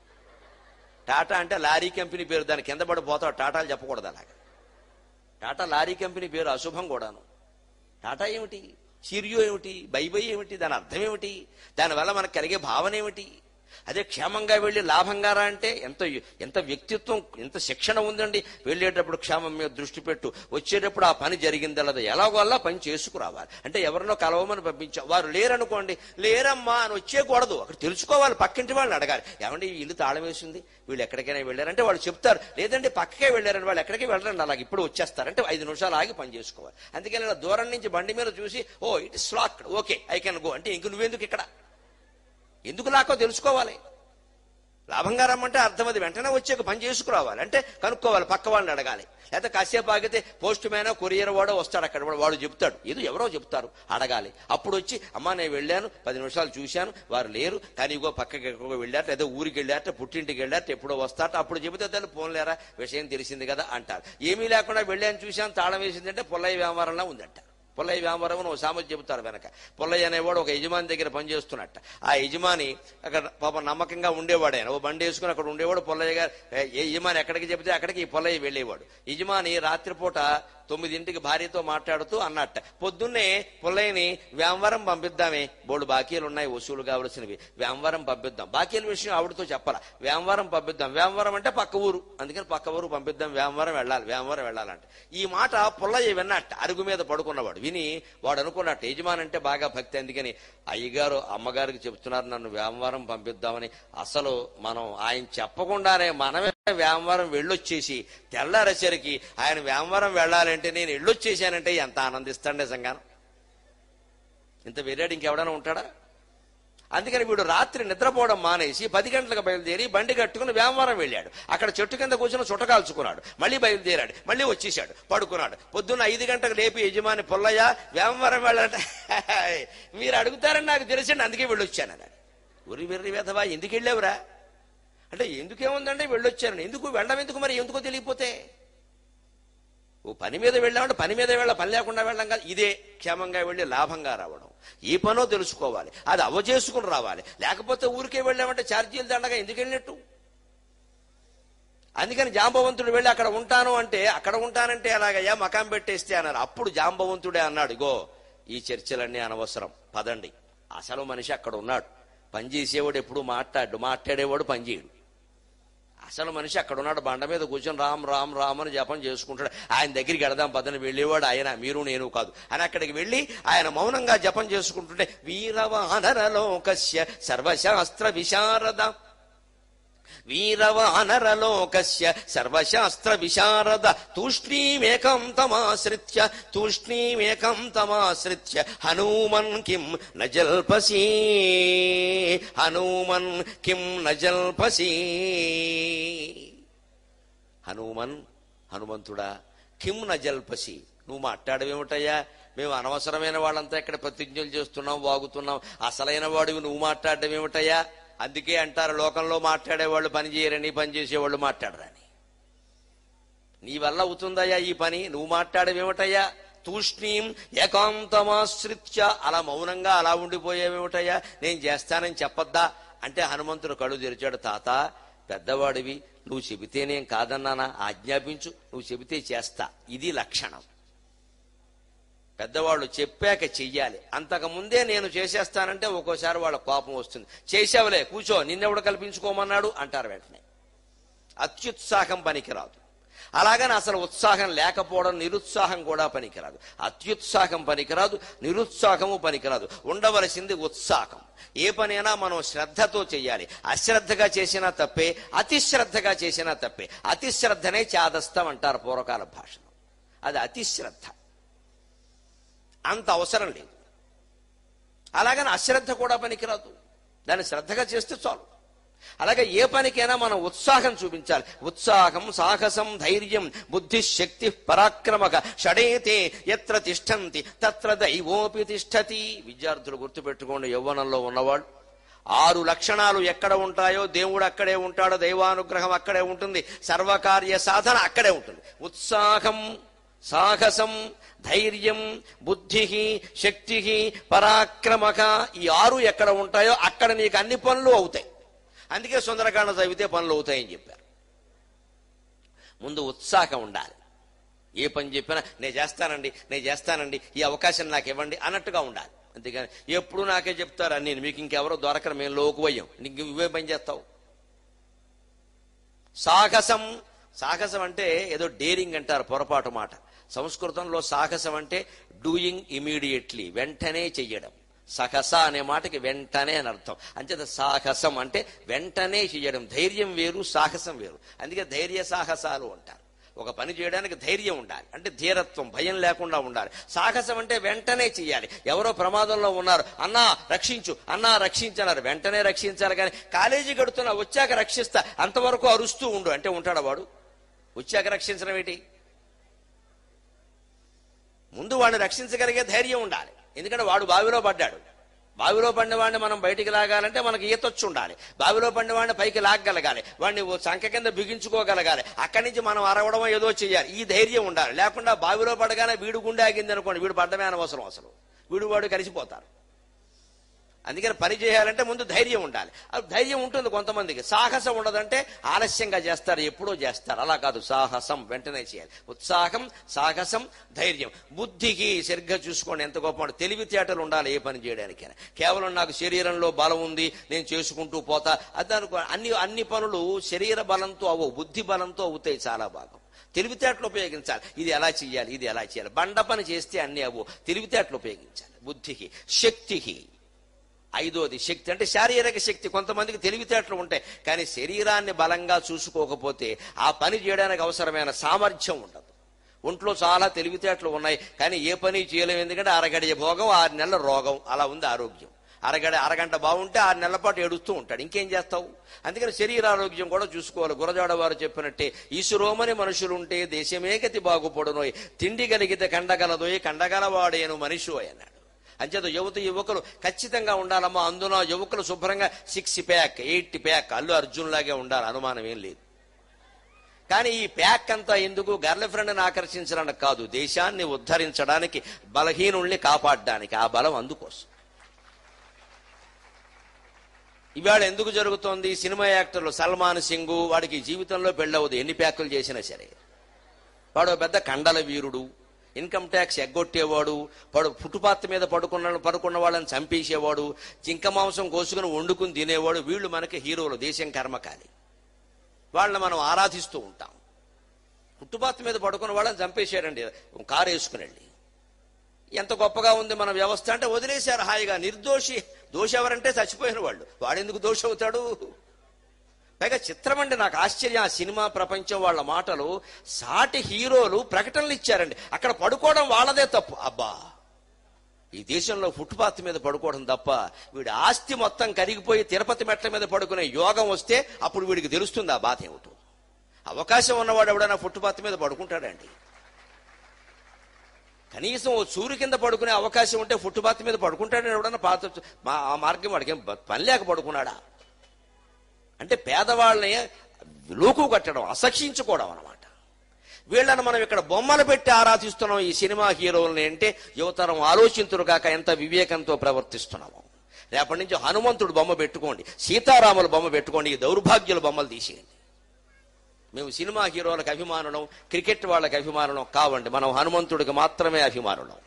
A: Tata అంటే లారీ కంపెనీ పేరు, దాని కింద పడిపోతాడు. టాటాలు చెప్పకూడదు అలాగా. టాటా లారీ కంపెనీ పేరు, అశుభం కూడాను. టాటా ఏమిటి, సిరియో ఏమిటి, బై ఏమిటి, దాని అర్థం ఏమిటి, దానివల్ల మనకు కలిగే భావన ఏమిటి? అదే క్షేమంగా వెళ్లి లాభంగా రా అంటే ఎంత వ్యక్తిత్వం, ఎంత శిక్షణ ఉందండి. వెళ్ళేటప్పుడు క్షేమం మీద దృష్టి పెట్టు, వచ్చేటప్పుడు ఆ పని జరిగిందలదా ఎలాగో అలా పని చేసుకురావాలి. అంటే ఎవరినో కలవమని పంపించావు, వారు లేరనుకోండి, లేరమ్మా అని వచ్చేయకూడదు, అక్కడ తెలుసుకోవాలి. పక్కింటి వాళ్ళని అడగాలి, ఏమంటే ఈ ఇల్లు తాళం వేసింది, వీళ్ళు ఎక్కడికైనా వెళ్ళారంటే వాళ్ళు చెప్తారు. లేదంటే పక్కకే వెళ్ళారని, వాళ్ళు ఎక్కడికి వెళ్ళరండి, అలాగే ఇప్పుడు వచ్చేస్తారంటే 5 నిమిషాలు ఆగి పని చేసుకోవాలి. అందుకని ఇలా దూరం నుంచి బండి మీద చూసి, oh it is locked, okay I can go అంటే ఇంక నువ్వెందుకు ఇక్కడ, ఎందుకు లాకో తెలుసుకోవాలి. లాభంగా రమ్మంటే అర్థం అది వెంటనే వచ్చాక పని చేసుకురావాలి. అంటే కనుక్కోవాలి, పక్క వాళ్ళని అడగాలి. లేకపోతే కాసేపు ఆగితే పోస్ట్ మ్యానో కొరియర్ వాడో వస్తాడు, అక్కడ వాడు చెప్తాడు, ఏదో ఎవరో చెప్తారు, అడగాలి. అప్పుడు వచ్చి అమ్మా నేను వెళ్ళాను, 10 నిమిషాలు చూశాను, వారు లేరు, కానీ ఇగో పక్కకి ఎక్కడికో వెళ్ళారట, ఏదో ఊరికి వెళ్ళారట, పుట్టింటికి వెళ్ళారట, ఎప్పుడో వస్తారట, అప్పుడు చెబితే తల్లి పోన్లేరా విషయం తెలిసింది కదా అంటారు. ఏమీ లేకుండా వెళ్ళాను చూశాను తాళం వేసిందంటే పొల్లయ్య వ్యాపారంలో ఉందంట. పుల్లయ్య వ్యాపారం ఒక సామెత చెబుతారు వెనక. పుల్లయ్య అనేవాడు ఒక యజమాని దగ్గర పనిచేస్తున్నట్ట. ఆ యజమాని అక్కడ పాపం నమ్మకంగా ఉండేవాడు. ఆయన ఓ బండి వేసుకుని అక్కడ ఉండేవాడు. పుల్లయ్య గారు యజమాని ఎక్కడికి చెబితే అక్కడికి ఈ పుల్లయ్య వెళ్ళేవాడు. యజమాని రాత్రిపూట 9ంటికి భార్యతో మాట్లాడుతూ అన్నట్ట, పొద్దున్నే పుల్లయ్యని వ్యామవరం పంపిద్దామే, బోడు బాకీలు ఉన్నాయి వసూలు కావలసినవి, వ్యామవరం పంపిద్దాం. బాకీల విషయం ఆవిడతో చెప్పాల, వ్యామవరం పంపిద్దాం. వ్యామవరం అంటే పక్క ఊరు, అందుకని పక్క ఊరు పంపిద్దాం, వ్యామవరం వెళ్ళాలంట. ఈ మాట పుల్లయ్య విన్నట్ట, అరుగు మీద పడుకున్నవాడు. విని వాడు అనుకున్నట్టు యజమాని అంటే బాగా భక్తి, అందుకని అయ్యగారు అమ్మగారికి చెప్తున్నారు నన్ను వ్యామవరం పంపిద్దామని. అసలు మనం ఆయన చెప్పకుండానే మనమే వ్యామవరం వెళ్ళొచ్చేసి తెల్లారేసరికి ఆయన వ్యామవరం వెళ్ళాలంటే నేను వెళ్ళొచ్చేసానంటే ఎంత ఆనందిస్తాడు నిజంగాను. ఇంత వెర్రాడు ఇంకెవడైనా ఉంటాడా? అందుకని వీడు రాత్రి నిద్రపోవడం మానేసి 10 గంటలకు బయలుదేరి బండి కట్టుకుని వ్యామవరం వెళ్ళాడు. అక్కడ చెట్టు కింద కూర్చొని చుట్టకాల్చుకున్నాడు. మళ్ళీ బయలుదేరాడు, మళ్ళీ వచ్చేసాడు, పడుకున్నాడు. పొద్దున్న 5 గంటలకు లేపి యజమాని పుల్లయ్య వ్యామవరం వెళ్ళాలంటే మీరు అడుగుతారని నాకు తెలిసండి, అందుకే వెళ్ళొచ్చాను. ఉరి వెర్రి వేధవా ఎందుకు వెళ్ళావురా అంటే ఎందుకేముందంటే వెళ్ళొచ్చాను. ఎందుకు వెళ్ళడం ఎందుకు మరి, ఎందుకో తెలియపోతే. ఓ పని మీద వెళ్ళామంటే పని మీద పని లేకుండా వెళ్ళడం కాదు. ఇదే క్షేమంగా వెళ్ళి లాభంగా రావడం. ఏ పనో తెలుసుకోవాలి, అది అవచేసుకుని రావాలి. లేకపోతే ఊరికే వెళ్ళామంటే ఛార్జీలు దండగా ఎందుకు వెళ్ళినట్టు. అందుకని జాంబవంతుడు వెళ్ళి అక్కడ ఉంటాను అంటే, అక్కడ ఉంటానంటే అలాగయ్యా మకాం పెట్టేస్తే అన్నారు. అప్పుడు జాంబవంతుడే అన్నాడు, ఇగో ఈ చర్చలన్నీ అనవసరం, పదండి. అసలు మనిషి అక్కడ ఉన్నాడు, పనిచేసేవాడు ఎప్పుడు మాట్లాడేవాడు పనిచేయడు. అసలు మనిషి అక్కడ ఉన్నాడు, బండ మీద కూర్చొని రామ్ రామ్ రామ్ అని జపం చేసుకుంటాడు. ఆయన దగ్గరికి వెడదాం పదని వెళ్ళేవాడు ఆయన, మీరు నేను కాదు అని అక్కడికి వెళ్ళి ఆయన మౌనంగా జపం చేసుకుంటుంటే వీరవానరలోకస్య సర్వశాస్త్ర విశారద, వీరవానరలోకస్య సర్వశాస్త్ర విశారద తూష్ణీమేకం తమాశ్రిత్య హనుమన్ కిం న జల్పసి, హనుమన్ కిం న జల్పసి. హనుమంతుడా కిం న జల్పసి, నువ్వు మాట్లాడవేమిటయ్యా? మేము అనవసరమైన వాళ్ళంతా ఇక్కడ ప్రతిజ్ఞలు చేస్తున్నాం, వాగుతున్నాం, అసలైన వాడివి నువ్వు మాట్లాడడం ఏమిటయ్యా? అందుకే అంటారు లోకంలో మాట్లాడేవాళ్ళు పని చేయరని, పని చేసేవాళ్ళు మాట్లాడరని. నీ వల్ల అవుతుందయ్యా ఈ పని? నువ్వు మాట్లాడేవేమిటయ్యా? తూష్ణీం ఏకాంతమాశ్రిత్య, అలా మౌనంగా అలా ఉండిపోయేవేమిటయ్యా? నేను చేస్తానని చెప్పొద్దా అంటే హనుమంతుడు కళ్ళు తెరిచాడు. తాత పెద్దవాడివి, నువ్వు చెబితేనేం కాదన్నానా? ఆజ్ఞాపించు, నువ్వు చెబితే చేస్తా. ఇది లక్షణం. పెద్దవాళ్ళు చెప్పాక చెయ్యాలి. అంతకుముందే నేను చేసేస్తానంటే ఒక్కోసారి వాళ్ళ కోపం వస్తుంది. చేసావులే కూర్చో, నిన్నెవడు కల్పించుకోమన్నాడు అంటారు వెంటనే. అత్యుత్సాహం పనికిరాదు. అలాగని అసలు ఉత్సాహం లేకపోవడం, నిరుత్సాహం కూడా పనికిరాదు. అత్యుత్సాహం పనికిరాదు, నిరుత్సాహము పనికిరాదు. ఉండవలసింది ఉత్సాహం. ఏ పనైనా మనం శ్రద్ధతో చెయ్యాలి. అశ్రద్ధగా చేసినా తప్పే, అతిశ్రద్ధగా చేసినా తప్పే. అతిశ్రద్ధనే చాదస్తం అంటారు పూర్వకాల భాషలో. అది అతిశ్రద్ధ, అంత అవసరం లేదు. అలాగని అశ్రద్ధ కూడా పనికిరాదు, దాన్ని శ్రద్ధగా చేస్తే చాలు. అలాగే ఏ పనికైనా మనం ఉత్సాహం చూపించాలి. ఉత్సాహం, సాహసం, ధైర్యం, బుద్ధి, శక్తి, పరాక్రమక షడేతే ఎత్ర తిష్టంతి తత్ర దైవోపి తిష్టతి. విద్యార్థులు గుర్తుపెట్టుకోండి, యవ్వనంలో ఉన్నవాళ్ళు 6 లక్షణాలు ఎక్కడ ఉంటాయో దేవుడు అక్కడే ఉంటాడు, దైవానుగ్రహం అక్కడే ఉంటుంది, సర్వకార్య సాధన అక్కడే ఉంటుంది. ఉత్సాహం, సాహసం, ధైర్యం, బుద్ధి, శక్తి, పరాక్రమక, ఈ 6 ఎక్కడ ఉంటాయో అక్కడ నీకు అన్ని పనులు అవుతాయి. అందుకే సుందరకాండ చదివితే పనులు అవుతాయని చెప్పారు. ముందు ఉత్సాహం ఉండాలి. ఏ పని చెప్పినా నేను చేస్తానండి, ఈ అవకాశం నాకు ఇవ్వండి అన్నట్టుగా ఉండాలి. అంతేగాని ఎప్పుడు నాకే చెప్తారా, నేను మీకు ఇంకెవరో దొరకరు, మేము లోకువయ్యాం, నీకు ఇవే పని చేస్తావు. సాహసం అంటే ఏదో డేరింగ్ అంటారు, పొరపాటు మాట. సంస్కృతంలో సాహసం అంటే డూయింగ్ ఇమీడియట్లీ, వెంటనే చెయ్యడం. సహస అనే మాటకి వెంటనే అని అర్థం. అంచేత సాహసం అంటే వెంటనే చెయ్యడం. ధైర్యం వేరు, సాహసం వేరు. అందుకే ధైర్య సాహసాలు అంటారు. ఒక పని చేయడానికి ధైర్యం ఉండాలి, అంటే ధీరత్వం, భయం లేకుండా ఉండాలి. సాహసం అంటే వెంటనే చెయ్యాలి. ఎవరో ప్రమాదంలో ఉన్నారు, అన్నా రక్షించన్నారు, వెంటనే రక్షించాలి. కానీ కాలేజీ గడుతున్నా వచ్చాక రక్షిస్తా, అంతవరకు అరుస్తూ ఉండు అంటే ఉంటాడా వాడు? వచ్చాక రక్షించడం ఏంటి? ముందు వాడిని రక్షించగలిగే ధైర్యం ఉండాలి. ఎందుకంటే వాడు బావిలో పడ్డాడు. బావిలో పడిన వాడిని మనం బయటికి లాగాలంటే మనకి ఈతొచ్చి ఉండాలి. బావిలో పడిన వాడిని పైకి లాగగలగాలి, వాడిని సంఖ్య కింద బిగించుకోగలగాలి. అక్కడి నుంచి మనం అరవడం ఏదో చెయ్యాలి. ఈ ధైర్యం ఉండాలి. లేకుండా బావిలో పడగానే వీడు గుండె ఆగింది అనుకోండి, వీడు పడ్డమే అనవసరం. అసలు వాడు కలిసిపోతారు. అందుకని పని చేయాలంటే ముందు ధైర్యం ఉండాలి. ధైర్యం ఉంటుంది కొంతమందికి, సాహసం ఉండదంటే ఆలస్యంగా చేస్తారు, ఎప్పుడో చేస్తారు. అలా కాదు, సాహసం వెంటనే చేయాలి. ఉత్సాహం, సాహసం, ధైర్యం. బుద్ధికి సరిగ్గా చూసుకోండి ఎంత గొప్ప తెలివితేటలు ఉండాలి ఏ పని చేయడానికైనా. కేవలం నాకు శరీరంలో బలం ఉంది, నేను చేసుకుంటూ పోతా అదనుకో, అన్ని పనులు శరీర బలంతో అవ్వవు, బుద్ధి బలంతో అవుతాయి. చాలా భాగం తెలివితేటలు ఉపయోగించాలి. ఇది ఎలా చేయాలి. బండ పని చేస్తే అన్ని అవ్వవు, తెలివితేటలు ఉపయోగించాలి. బుద్ధికి, శక్తికి. 5వది శక్తి, అంటే శారీరక శక్తి. కొంతమందికి తెలివితేటలు ఉంటాయి, కానీ శరీరాన్ని బలంగా చూసుకోకపోతే ఆ పని చేయడానికి అవసరమైన సామర్థ్యం ఉండదు. ఒంట్లో చాలా తెలివితేటలు ఉన్నాయి, కానీ ఏ పని చేయలేము. ఎందుకంటే అరగడియ భోగం, 6 నెలల రోగం, అలా ఉంది ఆరోగ్యం. అరగంట బాగుంటే 6 నెలల పాటు ఏడుస్తూ ఉంటాడు, ఇంకేం చేస్తావు? అందుకని శరీరారోగ్యం కూడా చూసుకోవాలి. గురజాడ వారు చెప్పినట్టే, ఈశ్వరోమని మనుషులుంటే దేశమే గతి బాగుపడునోయ్, తిండి కలిగితే కండగలదోయ్, కండగలవాడేను మనిషి అన్నాడు. అంచేత యువకులు ఖచ్చితంగా ఉండాలమ్మా. అందున యువకులు శుభ్రంగా 6 ప్యాక్ 8 ప్యాక్ అల్లు అర్జున్ లాగే ఉండాలి, అనుమానం ఏం లేదు. కానీ ఈ ప్యాక్ అంతా ఎందుకు? గర్ల్ ఫ్రెండ్ని ఆకర్షించడానికి కాదు, దేశాన్ని ఉద్ధరించడానికి, బలహీనుల్ని కాపాడడానికి. ఆ బలం అందుకోసం. ఇవాళ ఎందుకు జరుగుతోంది? సినిమా యాక్టర్లు సల్మాన్ సింగ్, వాడికి జీవితంలో పెళ్ళవదు, ఎన్ని ప్యాకులు చేసినా సరే. వాడు పెద్ద కండల వీరుడు, ఇన్కమ్ ట్యాక్స్ ఎగ్గొట్టేవాడు, ఫుట్పాత్ మీద పడుకున్న వాళ్ళని చంపేసేవాడు, జింక మాంసం కోసుకుని వండుకుని తినేవాడు. వీళ్ళు మనకి హీరోలు, దేశం కర్మకాలి. వాళ్ళని మనం ఆరాధిస్తూ ఉంటాం. ఫుట్పాత్ మీద పడుకున్న వాళ్ళని చంపేశాడండి కారు వేసుకుని వెళ్ళి. ఎంత గొప్పగా ఉంది మన వ్యవస్థ అంటే వదిలేశారు హాయిగా. నిర్దోషి. దోషి ఎవరంటే చచ్చిపోయిన వాళ్ళు. వాడెందుకు దోషి అవుతాడు? పైగా చిత్రం అండి, నాకు ఆశ్చర్యం ఆ సినిమా ప్రపంచం వాళ్ళ మాటలు. సాటి హీరోలు ప్రకటనలు ఇచ్చారండి, అక్కడ పడుకోవడం వాళ్ళదే తప్పు. అబ్బా, ఈ దేశంలో ఫుట్పాత్ మీద పడుకోవడం తప్ప, వీడి ఆస్తి మొత్తం కరిగిపోయి తిరుపతి మెట్ల మీద పడుకునే యోగం వస్తే అప్పుడు వీడికి తెలుస్తుంది ఆ బాధ ఏమిటో. అవకాశం ఉన్నవాడు ఎవడైనా ఫుట్పాత్ మీద పడుకుంటాడండి? కనీసం ఓ సూర్యు కింద పడుకునే అవకాశం ఉంటే ఫుట్పాత్ మీద పడుకుంటాడని ఎవడన్నా ఆ మార్గం వాడికి పని లేక పడుకున్నాడా? అంటే పేదవాళ్ళని లోకు కట్టడం, అసక్షించుకోవడం అన్నమాట. వీళ్ళని మనం ఇక్కడ బొమ్మలు పెట్టి ఆరాధిస్తున్నాం ఈ సినిమా హీరోల్ని అంటే యువతరం ఆలోచింతురు కాక ఎంత వివేకంతో ప్రవర్తిస్తున్నాము. రేపటి నుంచి హనుమంతుడు బొమ్మ పెట్టుకోండి, సీతారాముల బొమ్మ పెట్టుకోండి, ఈ దౌర్భాగ్యుల బొమ్మలు తీసేయండి. మేము సినిమా హీరోలకు అభిమానులం, క్రికెట్ వాళ్ళకి అభిమానులం కావండి. మనం హనుమంతుడికి మాత్రమే అభిమానులం.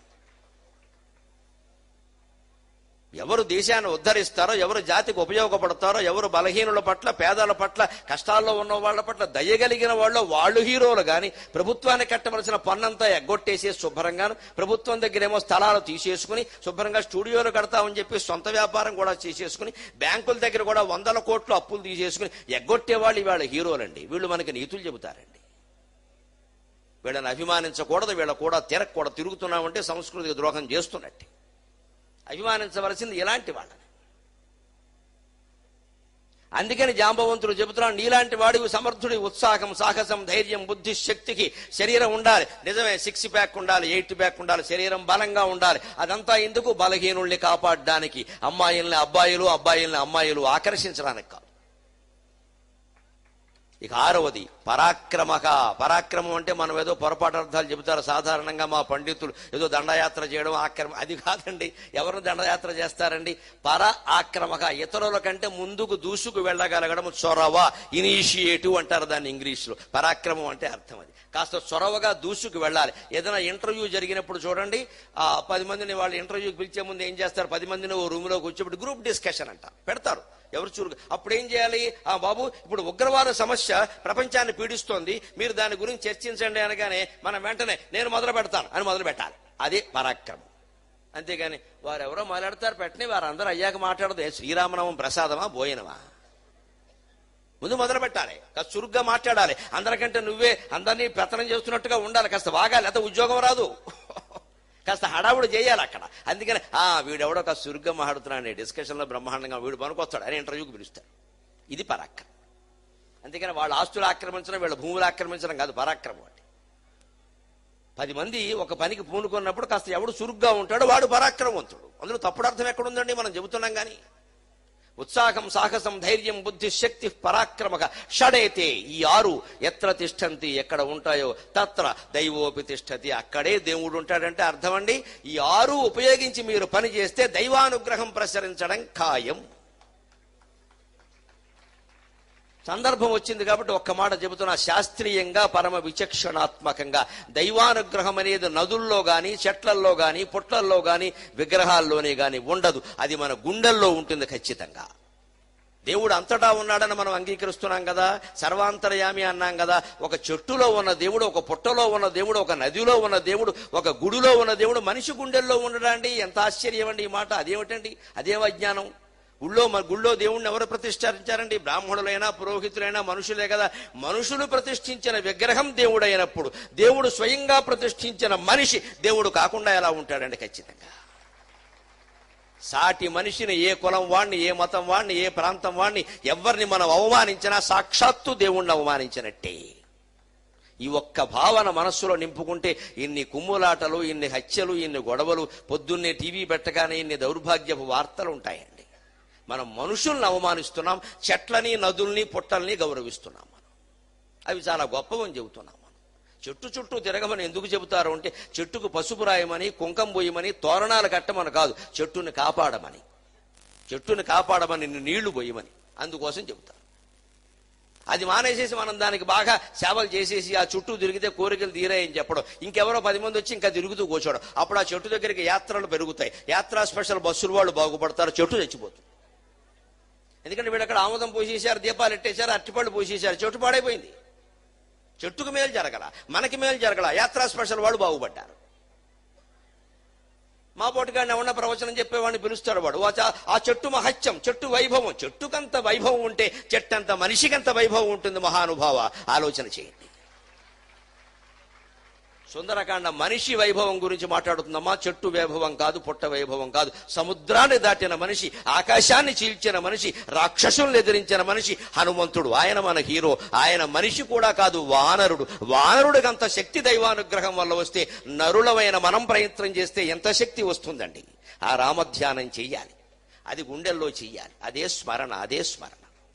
A: ఎవరు దేశాన్ని ఉద్ధరిస్తారో, ఎవరు జాతికి ఉపయోగపడతారో, ఎవరు బలహీనుల పట్ల, పేదల పట్ల, కష్టాల్లో ఉన్న వాళ్ళ పట్ల దయగలిగిన వాళ్ళు హీరోలు. కానీ ప్రభుత్వానికి కట్టవలసిన పన్నంతా ఎగ్గొట్టేసి శుభ్రంగాను, ప్రభుత్వం దగ్గరేమో స్థలాలు తీసేసుకుని శుభ్రంగా స్టూడియోలు కడతామని చెప్పి సొంత వ్యాపారం కూడా చేసేసుకుని, బ్యాంకుల దగ్గర కూడా 100 కోట్లు అప్పులు తీసేసుకుని ఎగ్గొట్టే వాళ్ళు ఇవాళ హీరోలండి. వీళ్ళు మనకి నీతులు చెబుతారండి. వీళ్ళని అభిమానించకూడదు, వీళ్ళ కూడా తిరగకూడదు. తిరుగుతున్నామంటే సంస్కృతికి ద్రోహం చేస్తున్నట్టే. అభిమానించవలసింది ఇలాంటి వాళ్ళని. అందుకని జాంబవంతుడు చెబుతున్నాడు, నీలాంటి వాడివి సమర్థుడి, ఉత్సాహం, సాహసం, ధైర్యం, బుద్ధి, శక్తికి శరీరం ఉండాలి. నిజమే, 6 ప్యాక్ ఉండాలి, 8 ప్యాక్ ఉండాలి, శరీరం బలంగా ఉండాలి. అదంతా ఎందుకు? బలహీనుల్ని కాపాడడానికి, అమ్మాయిల్ని అబ్బాయిలు, అబ్బాయిల్ని అమ్మాయిలు ఆకర్షించడానికి కాదు. ఇక 6వది పరాక్రమక. పరాక్రమం అంటే మనం ఏదో పొరపాటు అర్థాలు చెబుతారు సాధారణంగా మా పండితులు, ఏదో దండయాత్ర చేయడం ఆక్రమ, అది కాదండి. ఎవరు దండయాత్ర చేస్తారండి? ఆక్రమక, ఇతరుల కంటే ముందుకు దూసుకు వెళ్ళగలగడం, చొరవ, ఇనిషియేటివ్ అంటారు దాన్ని ఇంగ్లీష్లో. పరాక్రమం అంటే అర్థం అది. కాస్త చొరవగా దూసుకు వెళ్ళాలి. ఏదైనా ఇంటర్వ్యూ జరిగినప్పుడు చూడండి, 10 మందిని వాళ్ళు ఇంటర్వ్యూకి పిలిచే ముందు ఏం చేస్తారు? 10 మందిని ఓ రూమ్లోకి వచ్చేప్పుడు గ్రూప్ డిస్కషన్ అంట పెడతారు. ఎవరు చూరు. అప్పుడు ఏం చేయాలి? బాబు, ఇప్పుడు ఉగ్రవాద సమస్య ప్రపంచాన్ని పీడిస్తోంది, మీరు దాని గురించి చర్చించండి అనగానే మనం వెంటనే నేను మొదలు పెడతాను అని మొదలు పెట్టాలి. అదే పరాక్రమం. అంతేగాని వారెవరో మాట్లాడతారు పెట్టని, వారందరూ అయ్యాక మాట్లాడదు. శ్రీరామనామం ప్రసాదమా, భోజనమా? ముందు మొదలు పెట్టాలి, కాస్త చురుగ్గా మాట్లాడాలి. అందరికంటే నువ్వే అందరినీ పెత్తనం చేస్తున్నట్టుగా ఉండాలి. కాస్త వాగాలి, అయితే ఉద్యోగం రాదు. కాస్త హడావుడు చేయాలి అక్కడ. అందుకని వీడెవడో కాస్త చురుగ్గా మాట్లాడుతున్నాడు, డిస్కషన్లో బ్రహ్మాండంగా వీడు పనికొస్తాడు అని ఇంటర్వ్యూకి పిలుస్తాడు. ఇది పరాక్రమం. అందుకని వాళ్ళ ఆస్తులు ఆక్రమించడం, వీళ్ళ భూములు ఆక్రమించడం కాదు పరాక్రమం అంటే. 10 మంది ఒక పనికి పూనుకున్నప్పుడు కాస్త ఎవడు చురుగ్గా ఉంటాడో వాడు పరాక్రమవంతుడు. అందులో తప్పుడు అర్థం ఎక్కడుందండి? మనం చెబుతున్నాం కానీ. ఉత్సాహం, సాహసం, ధైర్యం, బుద్ధి, శక్తి, పరాక్రమక షడైతే, ఈ 6 ఎత్ర తిష్టంతి, ఎక్కడ ఉంటాయో తత్ర దైవోపి తిష్టతి, అక్కడే దేవుడు ఉంటాడంటే అర్థం అండి. ఈ 6 ఉపయోగించి మీరు పని చేస్తే దైవానుగ్రహం ప్రసరించడం ఖాయం. సందర్భం వచ్చింది కాబట్టి ఒక్క మాట చెబుతున్నా. శాస్త్రీయంగా, పరమ విచక్షణాత్మకంగా దైవానుగ్రహం అనేది నదుల్లో గాని, చెట్లల్లో గాని, పుట్లల్లో గాని, విగ్రహాల్లోనే గాని ఉండదు. అది మన గుండెల్లో ఉంటుంది ఖచ్చితంగా. దేవుడు అంతటా ఉన్నాడని మనం అంగీకరిస్తున్నాం కదా, సర్వాంతర్యామి అన్నాం కదా. ఒక చెట్టులో ఉన్న దేవుడు, ఒక పుట్టలో ఉన్న దేవుడు, ఒక నదిలో ఉన్న దేవుడు, ఒక గుడిలో ఉన్న దేవుడు మనిషి గుండెల్లో ఉండడండి. ఎంత ఆశ్చర్యం అండి ఈ మాట. అదేమిటండి? అదేం అజ్ఞానం? గుళ్ళో దేవుణ్ణి ఎవరు ప్రతిష్ఠించారండి? బ్రాహ్మణులైనా, పురోహితులైనా మనుషులే కదా. మనుషులు ప్రతిష్ఠించిన విగ్రహం దేవుడైనప్పుడు దేవుడు స్వయంగా ప్రతిష్ఠించిన మనిషి దేవుడు కాకుండా ఎలా ఉంటాడండి? ఖచ్చితంగా. సాటి మనిషిని, ఏ కులం వాణ్ణి, ఏ మతం వాణ్ణి, ఏ ప్రాంతం వాణ్ణి, ఎవరిని మనం అవమానించినా సాక్షాత్తు దేవుణ్ణి అవమానించినట్టే. ఈ ఒక్క భావన మనస్సులో నింపుకుంటే ఇన్ని కుమ్ములాటలు, ఇన్ని హత్యలు, ఇన్ని గొడవలు, పొద్దున్నే టీవీ పెట్టగానే ఇన్ని దౌర్భాగ్యపు వార్తలు ఉంటాయండి. మనం మనుషుల్ని అవమానిస్తున్నాం, చెట్లని, నదుల్ని, పుట్టల్ని గౌరవిస్తున్నాం. అవి చాలా గొప్పవని చెబుతున్నాం. చెట్టు చుట్టూ తిరగమని ఎందుకు చెబుతారు అంటే, చెట్టుకు పసుపు రాయమని, కుంకం పోయమని, తోరణాలు కట్టమని కాదు, చెట్టుని కాపాడమని, నీళ్లు పోయమని, అందుకోసం చెబుతారు. అది మానేసేసి మనం దానికి బాగా సేవలు చేసేసి ఆ చుట్టూ తిరిగితే కోరికలు తీరాయని చెప్పడం, ఇంకెవరో 10 మంది వచ్చి ఇంకా తిరుగుతూ కూర్చోడం. అప్పుడు ఆ చెట్టు దగ్గరికి యాత్రలు పెరుగుతాయి, యాత్రా స్పెషల్ బస్సులు వాళ్ళు బాగుపడతారు, చెట్టు చచ్చిపోతుంది. ఎందుకంటే వీడు అక్కడ ఆముదం పోసేశారు, దీపాలు ఎట్టేశారు, అరటిపళ్ళు పోసేశారు, చెట్టు పాడైపోయింది. చెట్టుకు మేలు జరగల, మనకి మేలు జరగల, యాత్రా స్పెషల్ వాళ్ళు బాగుపడ్డారు. మా పోటుగాడిని ఎవరన్నా ప్రవచనం చెప్పేవాడిని పిలుస్తాడు వాడు. ఆ చెట్టు మహత్యం, చెట్టు వైభవం, చెట్టుకంత వైభవం ఉంటే చెట్టంత మనిషికంత వైభవం ఉంటుంది. మహానుభావ, ఆలోచన చేయండి. సుందరకాండ మనిషి వైభవం గురించి మాట్లాడుతుందమ్మా. చెట్టు వైభవం కాదు, పుట్ట వైభవం కాదు. సముద్రాన్ని దాటిన మనిషి, ఆకాశాన్ని చీల్చిన మనిషి, రాక్షసుల్ని ఎదిరించిన మనిషి హనుమంతుడు. ఆయన మన హీరో. ఆయన మనిషి కూడా కాదు, వానరుడు. వానరుడికి అంత శక్తి దైవానుగ్రహం వల్ల వస్తే నరులమైన మనం ప్రయత్నం చేస్తే ఎంత శక్తి వస్తుందండి. ఆ రామధ్యానం చెయ్యాలి, అది గుండెల్లో చెయ్యాలి. అదే స్మరణ, అదే స్మరణ.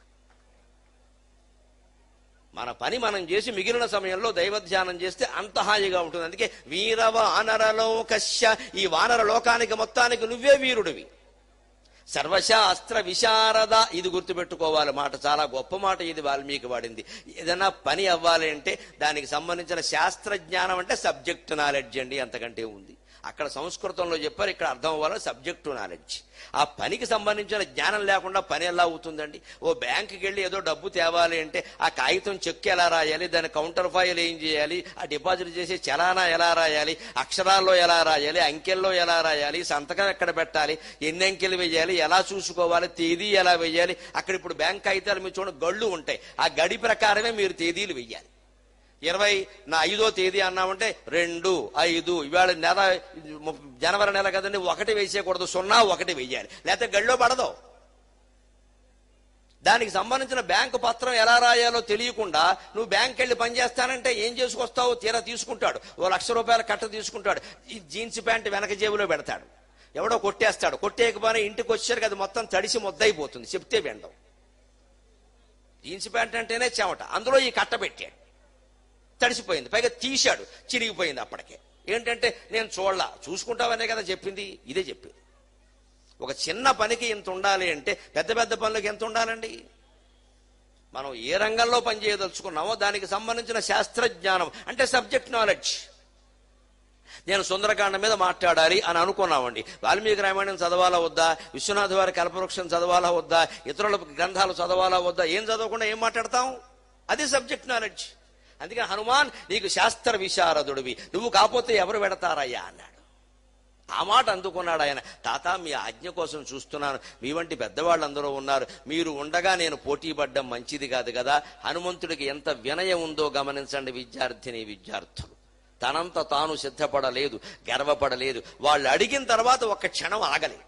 A: మన పని మనం చేసి మిగిలిన సమయంలో దైవధ్యానం చేస్తే అంత హాయిగా ఉంటుంది. అందుకే వీరవానరలోకస్య, ఈ వానర లోకానికి మొత్తానికి నువ్వే వీరుడివి. సర్వశాస్త్ర విశారద, ఇది గుర్తుపెట్టుకోవాలి. మాట చాలా గొప్ప మాట ఇది, వాల్మీకి వాడింది. ఏదైనా పని అవ్వాలి అంటే దానికి సంబంధించిన శాస్త్ర జ్ఞానం అంటే సబ్జెక్ట్ నాలెడ్జ్ అండి, అంతకంటే ఉంది. అక్కడ సంస్కృతంలో చెప్పారు, ఇక్కడ అర్థం అవ్వాలి సబ్జెక్టు నాలెడ్జ్. ఆ పనికి సంబంధించిన జ్ఞానం లేకుండా పని ఎలా అవుతుందండి? ఓ బ్యాంకుకి వెళ్ళి ఏదో డబ్బు తేవాలి అంటే ఆ కాగితం చెక్ ఎలా రాయాలి, దాని కౌంటర్ ఫైల్ ఏం చేయాలి, ఆ డిపాజిట్ చేసే చలానా ఎలా రాయాలి, అక్షరాల్లో ఎలా రాయాలి, అంకెల్లో ఎలా రాయాలి, సంతకం ఎక్కడ పెట్టాలి, ఎన్ని అంకెలు వేయాలి, ఎలా చూసుకోవాలి, తేదీ ఎలా వేయాలి. అక్కడ ఇప్పుడు బ్యాంక్ కాగితాలు మీరు చూడండి, గళ్ళు ఉంటాయి. ఆ గడి ప్రకారమే మీరు తేదీలు వెయ్యాలి. 5వ తేదీ అన్నామంటే 2, 5, ఇవాళ నెల జనవరి నెల కదండి, 1 వేసేయకూడదు, 0, 1 వెయ్యాలి, లేకపోతే గడిలో పడదు. దానికి సంబంధించిన బ్యాంకు పత్రం ఎలా రాయాలో తెలియకుండా నువ్వు బ్యాంక్ వెళ్ళి పనిచేస్తానంటే ఏం చేసుకొస్తావు? తీరా తీసుకుంటాడు, ఓ ₹1,00,000 కట్ట తీసుకుంటాడు, ఈ జీన్స్ ప్యాంట్ వెనక జేబులో పెడతాడు, ఎవడో కొట్టేస్తాడు. కొట్టేయకపోయినా ఇంటికి వచ్చేసరికి అది మొత్తం తడిసి ముద్దయిపోతుంది, చెప్తే వినడం. జీన్స్ ప్యాంట్ అంటేనే చెమట, అందులో ఈ కట్ట పెట్టాడు, తడిసిపోయింది, పైగా తీశాడు, చిరిగిపోయింది. అప్పటికే ఏంటంటే నేను చూసుకుంటావనే కదా చెప్పింది, ఇదే చెప్పింది. ఒక చిన్న పనికి ఇంత ఉండాలి అంటే పెద్ద పెద్ద పనులకు ఎంత ఉండాలండి? మనం ఏ రంగంలో పనిచేయదలుచుకున్నామో దానికి సంబంధించిన శాస్త్రజ్ఞానం అంటే సబ్జెక్ట్ నాలెడ్జ్. నేను సుందరకాండ మీద మాట్లాడాలి అని అనుకున్నామండి. వాల్మీకి రామాయణం చదవాలా వద్దా, విశ్వనాథ వారి కల్పవృక్షం చదవాలా వద్దా, ఇతరుల గ్రంథాలు చదవాలా వద్దా, ఏం చదవకుండా ఏం మాట్లాడతాం? అది సబ్జెక్ట్ నాలెడ్జ్. అందుకే హనుమాన్ నీకు శాస్త్ర విశారదుడివి, నువ్వు కాకపోతే ఎవరు పెడతారయ్యా అన్నాడు. ఆ మాట అందుకున్నాడు ఆయన. తాత, మీ ఆజ్ఞ కోసం చూస్తున్నాను, మీ వంటి పెద్దవాళ్ళందరూ ఉన్నారు, మీరు ఉండగా నేను పోటీ పడ్డం మంచిది కాదు కదా. హనుమంతుడికి ఎంత వినయం ఉందో గమనించండి విద్యార్థులు. తనంత తాను సిద్ధపడలేదు, గర్వపడలేదు. వాళ్ళు అడిగిన తర్వాత ఒక్క క్షణం ఆగలేదు.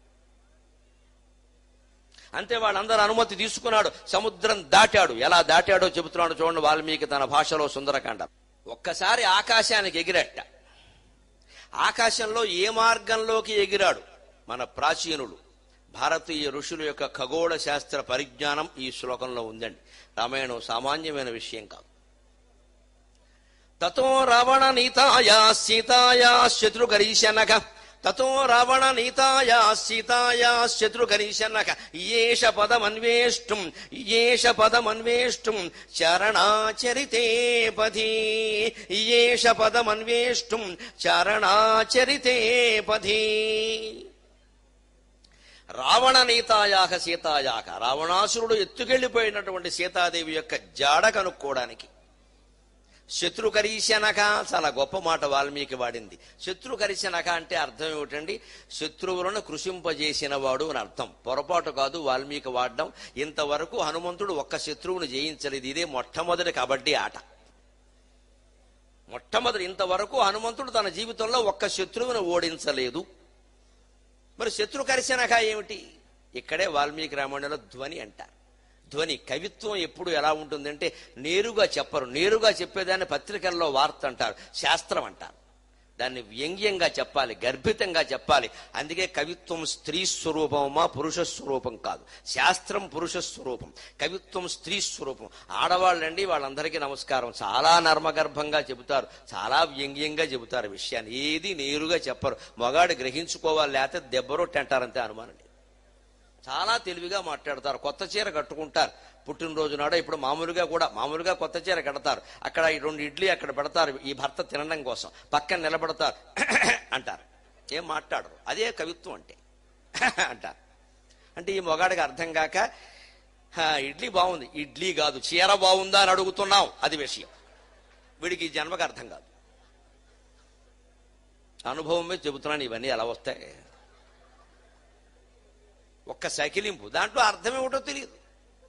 A: అంతే, వాళ్ళందరూ అనుమతి తీసుకున్నాడు, సముద్రం దాటాడు. ఎలా దాటాడో చెబుతున్నాడు చూడండి వాల్మీకి తన భాషలో సుందరకాండ. ఒక్కసారి ఆకాశానికి ఎగిరట్ట. ఆకాశంలో ఏ మార్గంలోకి ఎగిరాడు? మన ప్రాచీనులు, భారతీయ ఋషుల యొక్క ఖగోళ శాస్త్ర పరిజ్ఞానం ఈ శ్లోకంలో ఉందండి. రామాయణం సామాన్యమైన విషయం కాదు. తతో రావణ నీతాయా సీతాయా శత్రుగరీశనక, తతో రావణ నీతాయా సీతాయా శత్రుగరీశనక, ఏష పదమన్వేష్టం చరణాచరితే పథి, ఏష పదమన్వేష్టం చరణాచరితే పథి. రావణ నీతాయాహ సీతాయాహ, రావణాసురుడు ఎత్తుకెళ్లిపోయినటువంటి సీతాదేవి యొక్క జాడ కనుక్కోవడానికి. శత్రుకరీశనక, చాలా గొప్ప మాట వాల్మీకి వాడింది. శత్రుకరీశనక అంటే అర్థం ఏమిటండి? శత్రువులను కృషింపజేసిన వాడు అని అర్థం. పొరపాటు కాదు వాల్మీకి వాడడం. ఇంతవరకు హనుమంతుడు ఒక్క శత్రువును జయించలేదు. ఇదే మొట్టమొదటి కబడ్డీ ఆట. ఇంతవరకు హనుమంతుడు తన జీవితంలో ఒక్క శత్రువును ఓడించలేదు. మరి శత్రుకరీశనక ఏమిటి? ఇక్కడే వాల్మీకి రామాయణంలో ధ్వని అంటారు. ధ్వని, కవిత్వం ఎప్పుడు ఎలా ఉంటుందంటే నేరుగా చెప్పరు. నేరుగా చెప్పేదాన్ని పత్రికల్లో వార్త అంటారు, శాస్త్రం అంటారు. దాన్ని వ్యంగ్యంగా చెప్పాలి, గర్భితంగా చెప్పాలి. అందుకే కవిత్వం స్త్రీ స్వరూపమా, పురుష స్వరూపం కాదు. శాస్త్రం పురుష స్వరూపం, కవిత్వం స్త్రీ స్వరూపం. ఆడవాళ్ళండి, వాళ్ళందరికీ నమస్కారం, చాలా నర్మగర్భంగా చెబుతారు, చాలా వ్యంగ్యంగా చెబుతారు విషయాన్ని. ఏది నేరుగా చెప్పరు. మగాడు గ్రహించుకోవాలి, లేకపోతే దెబ్బరొట్టి అంటారంతే. అనుమానండి. చాలా తెలివిగా మాట్లాడతారు. కొత్త చీర కట్టుకుంటారు, పుట్టినరోజు నాడో ఇప్పుడు మామూలుగా కొత్త చీర కడతారు, అక్కడ 2 ఇడ్లీ అక్కడ పెడతారు ఈ భర్త తినడం కోసం, పక్కన నిలబడతారు అంటారు, ఏం మాట్లాడరు. అదే కవిత్వం అంటే అంటారు. అంటే ఈ మొగాడికి అర్థం కాక ఇడ్లీ బాగుంది, ఇడ్లీ కాదు చీర బాగుందా అని అడుగుతున్నాం, అది విషయం. వీడికి ఈ జన్మకు అర్థం కాదు. అనుభవం మీద చెబుతున్నాను, ఇవన్నీ ఎలా వస్తాయి. ఒక్క సకిలింపు, దాంట్లో అర్థం ఏమిటో తెలియదు.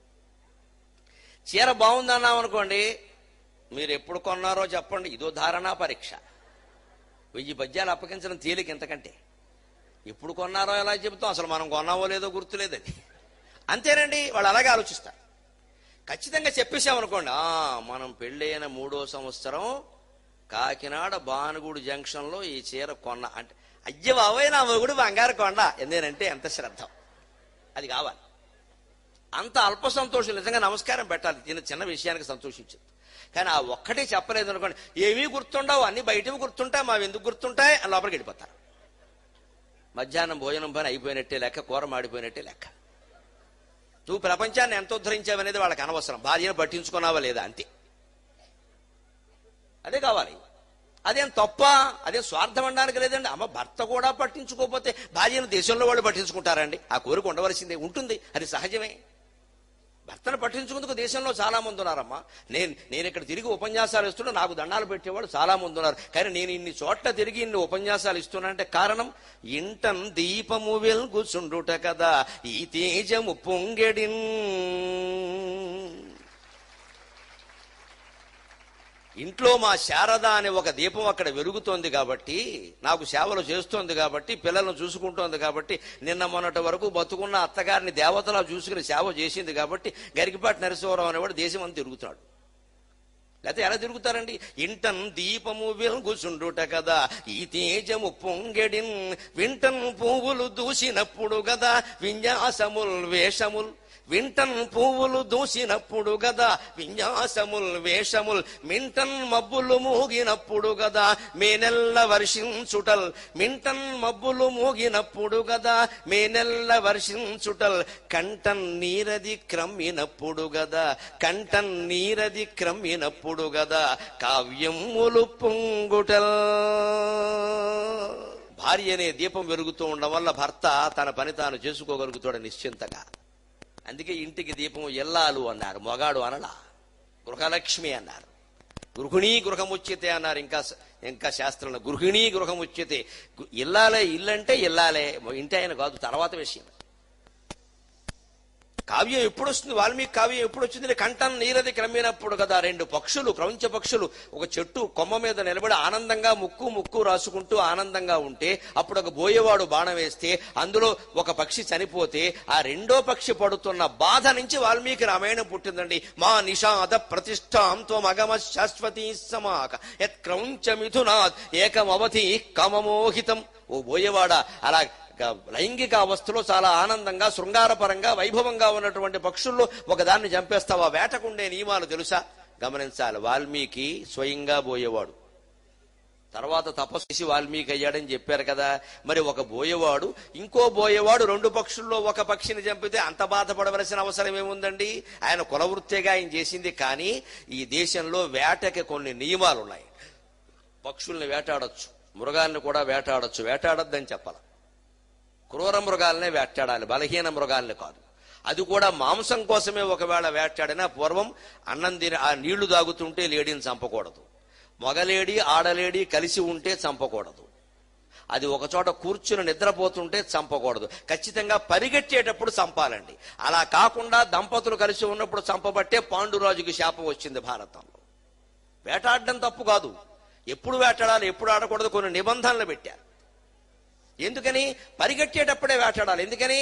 A: చీర బాగుందన్నాం అనుకోండి, మీరు ఎప్పుడు కొన్నారో చెప్పండి, ఇదో ధారణా పరీక్ష. 1000 పద్యాలు అప్పగించడం తేలిక ఇంతకంటే. ఎప్పుడు కొన్నారో ఎలా చెబుతాం, అసలు మనం కొన్నావో లేదో గుర్తులేదని. అంతేనండి, వాళ్ళు అలాగే ఆలోచిస్తారు. ఖచ్చితంగా చెప్పేసామనుకోండి, మనం పెళ్ళైన 3వ సంవత్సరం కాకినాడ బానుగూడు జంక్షన్లో ఈ చీర కొన్న అంటే, అయ్య బాబోయ్ నా మొగుడు బంగారు కొండ ఎందుకంటే ఎంత శ్రద్ధ, అది కావాలి. అంత అల్ప సంతోషం, నిజంగా నమస్కారం పెట్టాలి చిన్న విషయానికి సంతోషించదు. కానీ ఆ ఒక్కటే చెప్పలేదు అనుకోండి, ఏమీ గుర్తుండవు, అన్ని బయటవి గుర్తుంటాయి, మావి ఎందుకు గుర్తుంటాయి అని లోపలికి వెళ్ళిపోతారు. మధ్యాహ్నం భోజనం పని అయిపోయినట్టే లెక్క, కూర మాడిపోయినట్టే లెక్క. నువ్వు ప్రపంచాన్ని ఎంత ఉద్ధరించావనేది వాళ్ళకి అనవసరం, భార్యను పట్టించుకున్నావా లేదా అంతే. అదే కావాలి. అదేం తప్ప, అదే స్వార్థం అనడానికి లేదండి. అమ్మ భర్త కూడా పట్టించుకోకపోతే భార్యను దేశంలో వాళ్ళు పట్టించుకుంటారండి? ఆ కోరిక ఉండవలసిందే, ఉంటుంది, అది సహజమే. భర్తను పట్టించుకుందుకు దేశంలో చాలా మంది ఉన్నారమ్మా. నేను ఇక్కడ తిరిగి ఉపన్యాసాలు ఇస్తున్నా, నాకు దండాలు పెట్టేవాళ్ళు చాలా మంది ఉన్నారు. కానీ నేను ఇన్ని చోట్ల తిరిగి ఇన్ని ఉపన్యాసాలు ఇస్తున్నానంటే కారణం, ఇంటన్ దీపము వెల్గుచుండుట కదా ఈ తేజము పొంగెడిన్. ఇంట్లో మా శారద అనే ఒక దీపం అక్కడ వెలుగుతోంది కాబట్టి, నాకు సేవలు చేస్తోంది కాబట్టి, పిల్లలను చూసుకుంటోంది కాబట్టి, నిన్న మొన్నటి వరకు బతుకున్న అత్తగారిని దేవతలా చూసుకుని సేవ చేసింది కాబట్టి గరికిపాటి నరసింహరావు అనేవాడు దేశం అంతా తిరుగుతున్నాడు. లేకపోతే ఎలా తిరుగుతారండి? ఇంటన్ దీపము వెలుగుచుండుట కదా ఈ తేజము పొంగెడిన్, వింటన్ పువ్వులు దూసినప్పుడు గదా విన్యాసముల్ వేషముల్. వింటన్ పువ్వులు దూసినప్పుడు గదా విన్యాసముల్ వేషముల్. మింటన్ మబ్బులు మూగినప్పుడు గదా మేనెల్ల వర్షించుటల్. మింటన్ మబ్బులు మూగినప్పుడు గదా మేనెల్ల వర్షించుటల్. కంటన్ నీరది క్రమ్మినప్పుడు గదా కంటన్ నీరది క్రమ్మినప్పుడు గదా కావ్యములు పొంగుటల్. భార్య అనే దీపం వెలుగుతూ ఉండడం వల్ల భర్త తన పని తాను చేసుకోగలుగుతాడు నిశ్చింతగా. అందుకే ఇంటికి దీపం ఎల్లాలు అన్నారు, మొగాడు అనలా. గృహలక్ష్మి అన్నారు, గృహిణీ గృహముచ్యతే అన్నారు. ఇంకా శాస్త్రంలో గృహిణీ గృహముచ్యతే. ఇల్లాలే, ఇల్లంటే ఇల్లాలే, ఇంటి ఆయన కాదు, తర్వాత విషయం. కావ్యం ఎప్పుడు వస్తుంది? వాల్మీకి కావ్యం ఎప్పుడు వచ్చింది? కంఠం నీరది క్రమ్మినప్పుడు కదా. 2 పక్షులు, క్రౌంచ పక్షులు ఒక చెట్టు కొమ్మ మీద నిలబడి ఆనందంగా ముక్కు రాసుకుంటూ ఆనందంగా ఉంటే, అప్పుడు ఒక బోయేవాడు బాణం వేస్తే అందులో ఒక పక్షి చనిపోతే ఆ 2వ పక్షి పడుతున్న బాధ నుంచి వాల్మీకి రామాయణం పుట్టిందండి. మా నిషాద ప్రతిష్టాం త్వమగమ శాశ్వతీ సమాక యత్ క్రౌంచ మిథునాత్ ఏకమవధి కామమోహితం. ఓ బోయేవాడా, అలా లైంగిక అవస్థలో చాలా ఆనందంగా శృంగారపరంగా వైభవంగా ఉన్నటువంటి పక్షుల్లో ఒకదాన్ని చంపేస్తావా? వేటకుండే నియమాలు తెలుసా? గమనించాలి. వాల్మీకి స్వయంగా బోయేవాడు, తర్వాత తపస్సు చేసి వాల్మీకి అయ్యాడని చెప్పారు కదా. మరి ఒక బోయేవాడు ఇంకో బోయేవాడు 2 పక్షుల్లో ఒక పక్షిని చంపితే అంత బాధపడవలసిన అవసరం ఏముందండి? ఆయన కులవృత్తిగా ఆయన చేసింది. కానీ ఈ దేశంలో వేటకి కొన్ని నియమాలు ఉన్నాయి. పక్షుల్ని వేటాడొచ్చు, మృగాల్ని కూడా వేటాడొచ్చు. వేటాడొద్దని చెప్పాలి. క్రూర మృగాలనే వేటాడాలి, బలహీన మృగాల్ని కాదు. అది కూడా మాంసం కోసమే ఒకవేళ వేటాడినా పూర్వం అన్నం తిని ఆ నీళ్లు తాగుతుంటే లేడీని చంపకూడదు. మగలేడి ఆడలేడి కలిసి ఉంటే చంపకూడదు. అది ఒకచోట కూర్చుని నిద్రపోతుంటే చంపకూడదు. ఖచ్చితంగా పరిగెట్టేటప్పుడు చంపాలండి. అలా కాకుండా దంపతులు కలిసి ఉన్నప్పుడు చంపబట్టే పాండురాజుకి శాపం వచ్చింది భారతంలో. వేటాడడం తప్పు కాదు, ఎప్పుడు వేటాడాలి ఎప్పుడు ఆడకూడదు కొన్ని నిబంధనలు పెట్టారు. ఎందుకని? పరిగెట్టేటప్పుడే వేటాడాలి. ఎందుకని?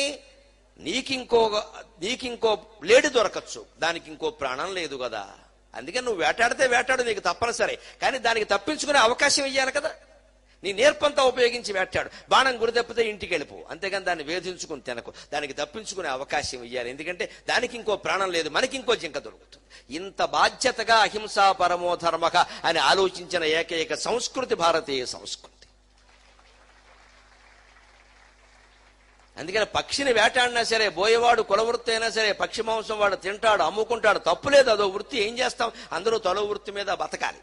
A: నీకింకో లేడి దొరకచ్చు, దానికి ఇంకో ప్రాణం లేదు కదా. అందుకని నువ్వు వేటాడితే వేటాడు, నీకు తప్పనిసరి. కానీ దానికి తప్పించుకునే అవకాశం ఇయ్యాలి కదా. నీ నేర్పంతా ఉపయోగించి వేటాడు. బాణం గురి తప్పితే ఇంటికి వెళ్ళిపో, అంతేగాని దాన్ని వేధించుకుని తినకు. దానికి తప్పించుకునే అవకాశం ఇయ్యాలి. ఎందుకంటే దానికి ఇంకో ప్రాణం లేదు, మనకి ఇంకో జింక దొరుకుతుంది. ఇంత బాధ్యతగా అహింసా పరమో ధర్మక అని ఆలోచించిన ఏకైక సంస్కృతి భారతీయ సంస్కృతి. అందుకని పక్షిని వేటాడినా సరే, బోయేవాడు కులవృత్తి అయినా సరే, పక్షి మాంసం వాడు తింటాడు, అమ్ముకుంటాడు, తప్పులేదు, అదో వృత్తి. ఏం చేస్తాం, అందరూ తలో వృత్తి మీద బతకాలి.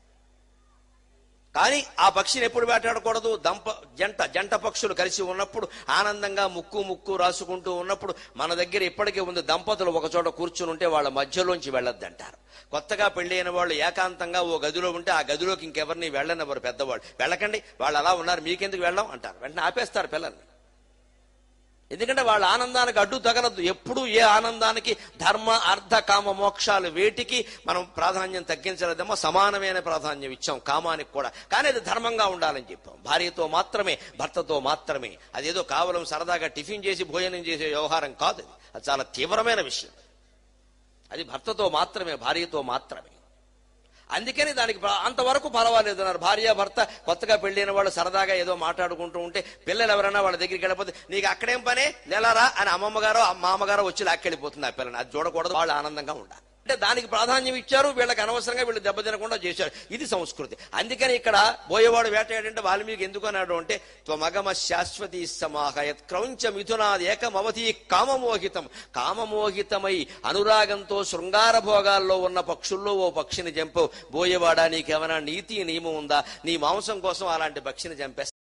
A: కానీ ఆ పక్షిని ఎప్పుడు వేటాడకూడదు, జంట పక్షులు కలిసి ఉన్నప్పుడు, ఆనందంగా ముక్కు రాసుకుంటూ ఉన్నప్పుడు. మన దగ్గర ఇప్పటికే ఉంది, దంపతులు ఒక చోట కూర్చుని ఉంటే వాళ్ళ మధ్యలోంచి వెళ్ళొద్దంటారు. కొత్తగా పెళ్లి అయిన వాళ్ళు ఏకాంతంగా ఓ గదిలో ఉంటే ఆ గదిలోకి ఇంకెవరిని వెళ్ళనివ్వరు పెద్దవాళ్ళు. వెళ్ళకండి, వాళ్ళు అలా ఉన్నారు, మీకెందుకు వెళ్ళం అంటారు. వెంటనే ఆపేస్తారు పిల్లల్ని. ఎందుకంటే వాళ్ళ ఆనందానికి అడ్డు తగలద్దు. ఎప్పుడు ఏ ఆనందానికి ధర్మ అర్థ కామ మోక్షాలు వేటికి మనం ప్రాధాన్యం తగ్గించలేదేమో, సమానమైన ప్రాధాన్యం ఇచ్చాం కామానికి కూడా. కానీ అది ధర్మంగా ఉండాలని చెప్పాం. భార్యతో మాత్రమే, భర్తతో మాత్రమే. అదేదో కేవలం సరదాగా టిఫిన్ చేసి భోజనం చేసే వ్యవహారం కాదు. అది చాలా తీవ్రమైన విషయం. అది భర్తతో మాత్రమే, భార్యతో మాత్రమే. అందుకని దానికి అంతవరకు పర్వాలేదు అన్నారు. భార్య భర్త కొత్తగా పెళ్ళైన వాళ్ళు సరదాగా ఏదో మాట్లాడుకుంటూ ఉంటే, పిల్లలు ఎవరైనా వాళ్ళ దగ్గరికి వెళ్ళిపోతే, నీకు అక్కడేం పనే లేలారా అని అమ్మమ్మగారో మామగారో వచ్చి లాక్కెళ్ళిపోతుంది ఆ పిల్లని. అది చూడకూడదు, వాళ్ళు ఆనందంగా ఉండాలి. అంటే దానికి ప్రాధాన్యం ఇచ్చారు. వీళ్ళకి అనవసరంగా వీళ్ళు దెబ్బతినకుండా చేశారు. ఇది సంస్కృతి. అందుకని ఇక్కడ బోయేవాడు వేటాడంటే వాల్మీకి ఎందుకు అన్నాడు అంటే, త్వమగమ శాశ్వతీ సమాహయత్ క్రౌంచ మిథునాది ఏకమవతి కామమోహితం. కామమోహితమై అనురాగంతో శృంగార భోగాల్లో ఉన్న పక్షుల్లో ఓ పక్షిని చంపావు. బోయేవాడా, నీకేమైనా నీతి నియమం ఉందా? నీ మాంసం కోసం అలాంటి పక్షిని చంపేస్తా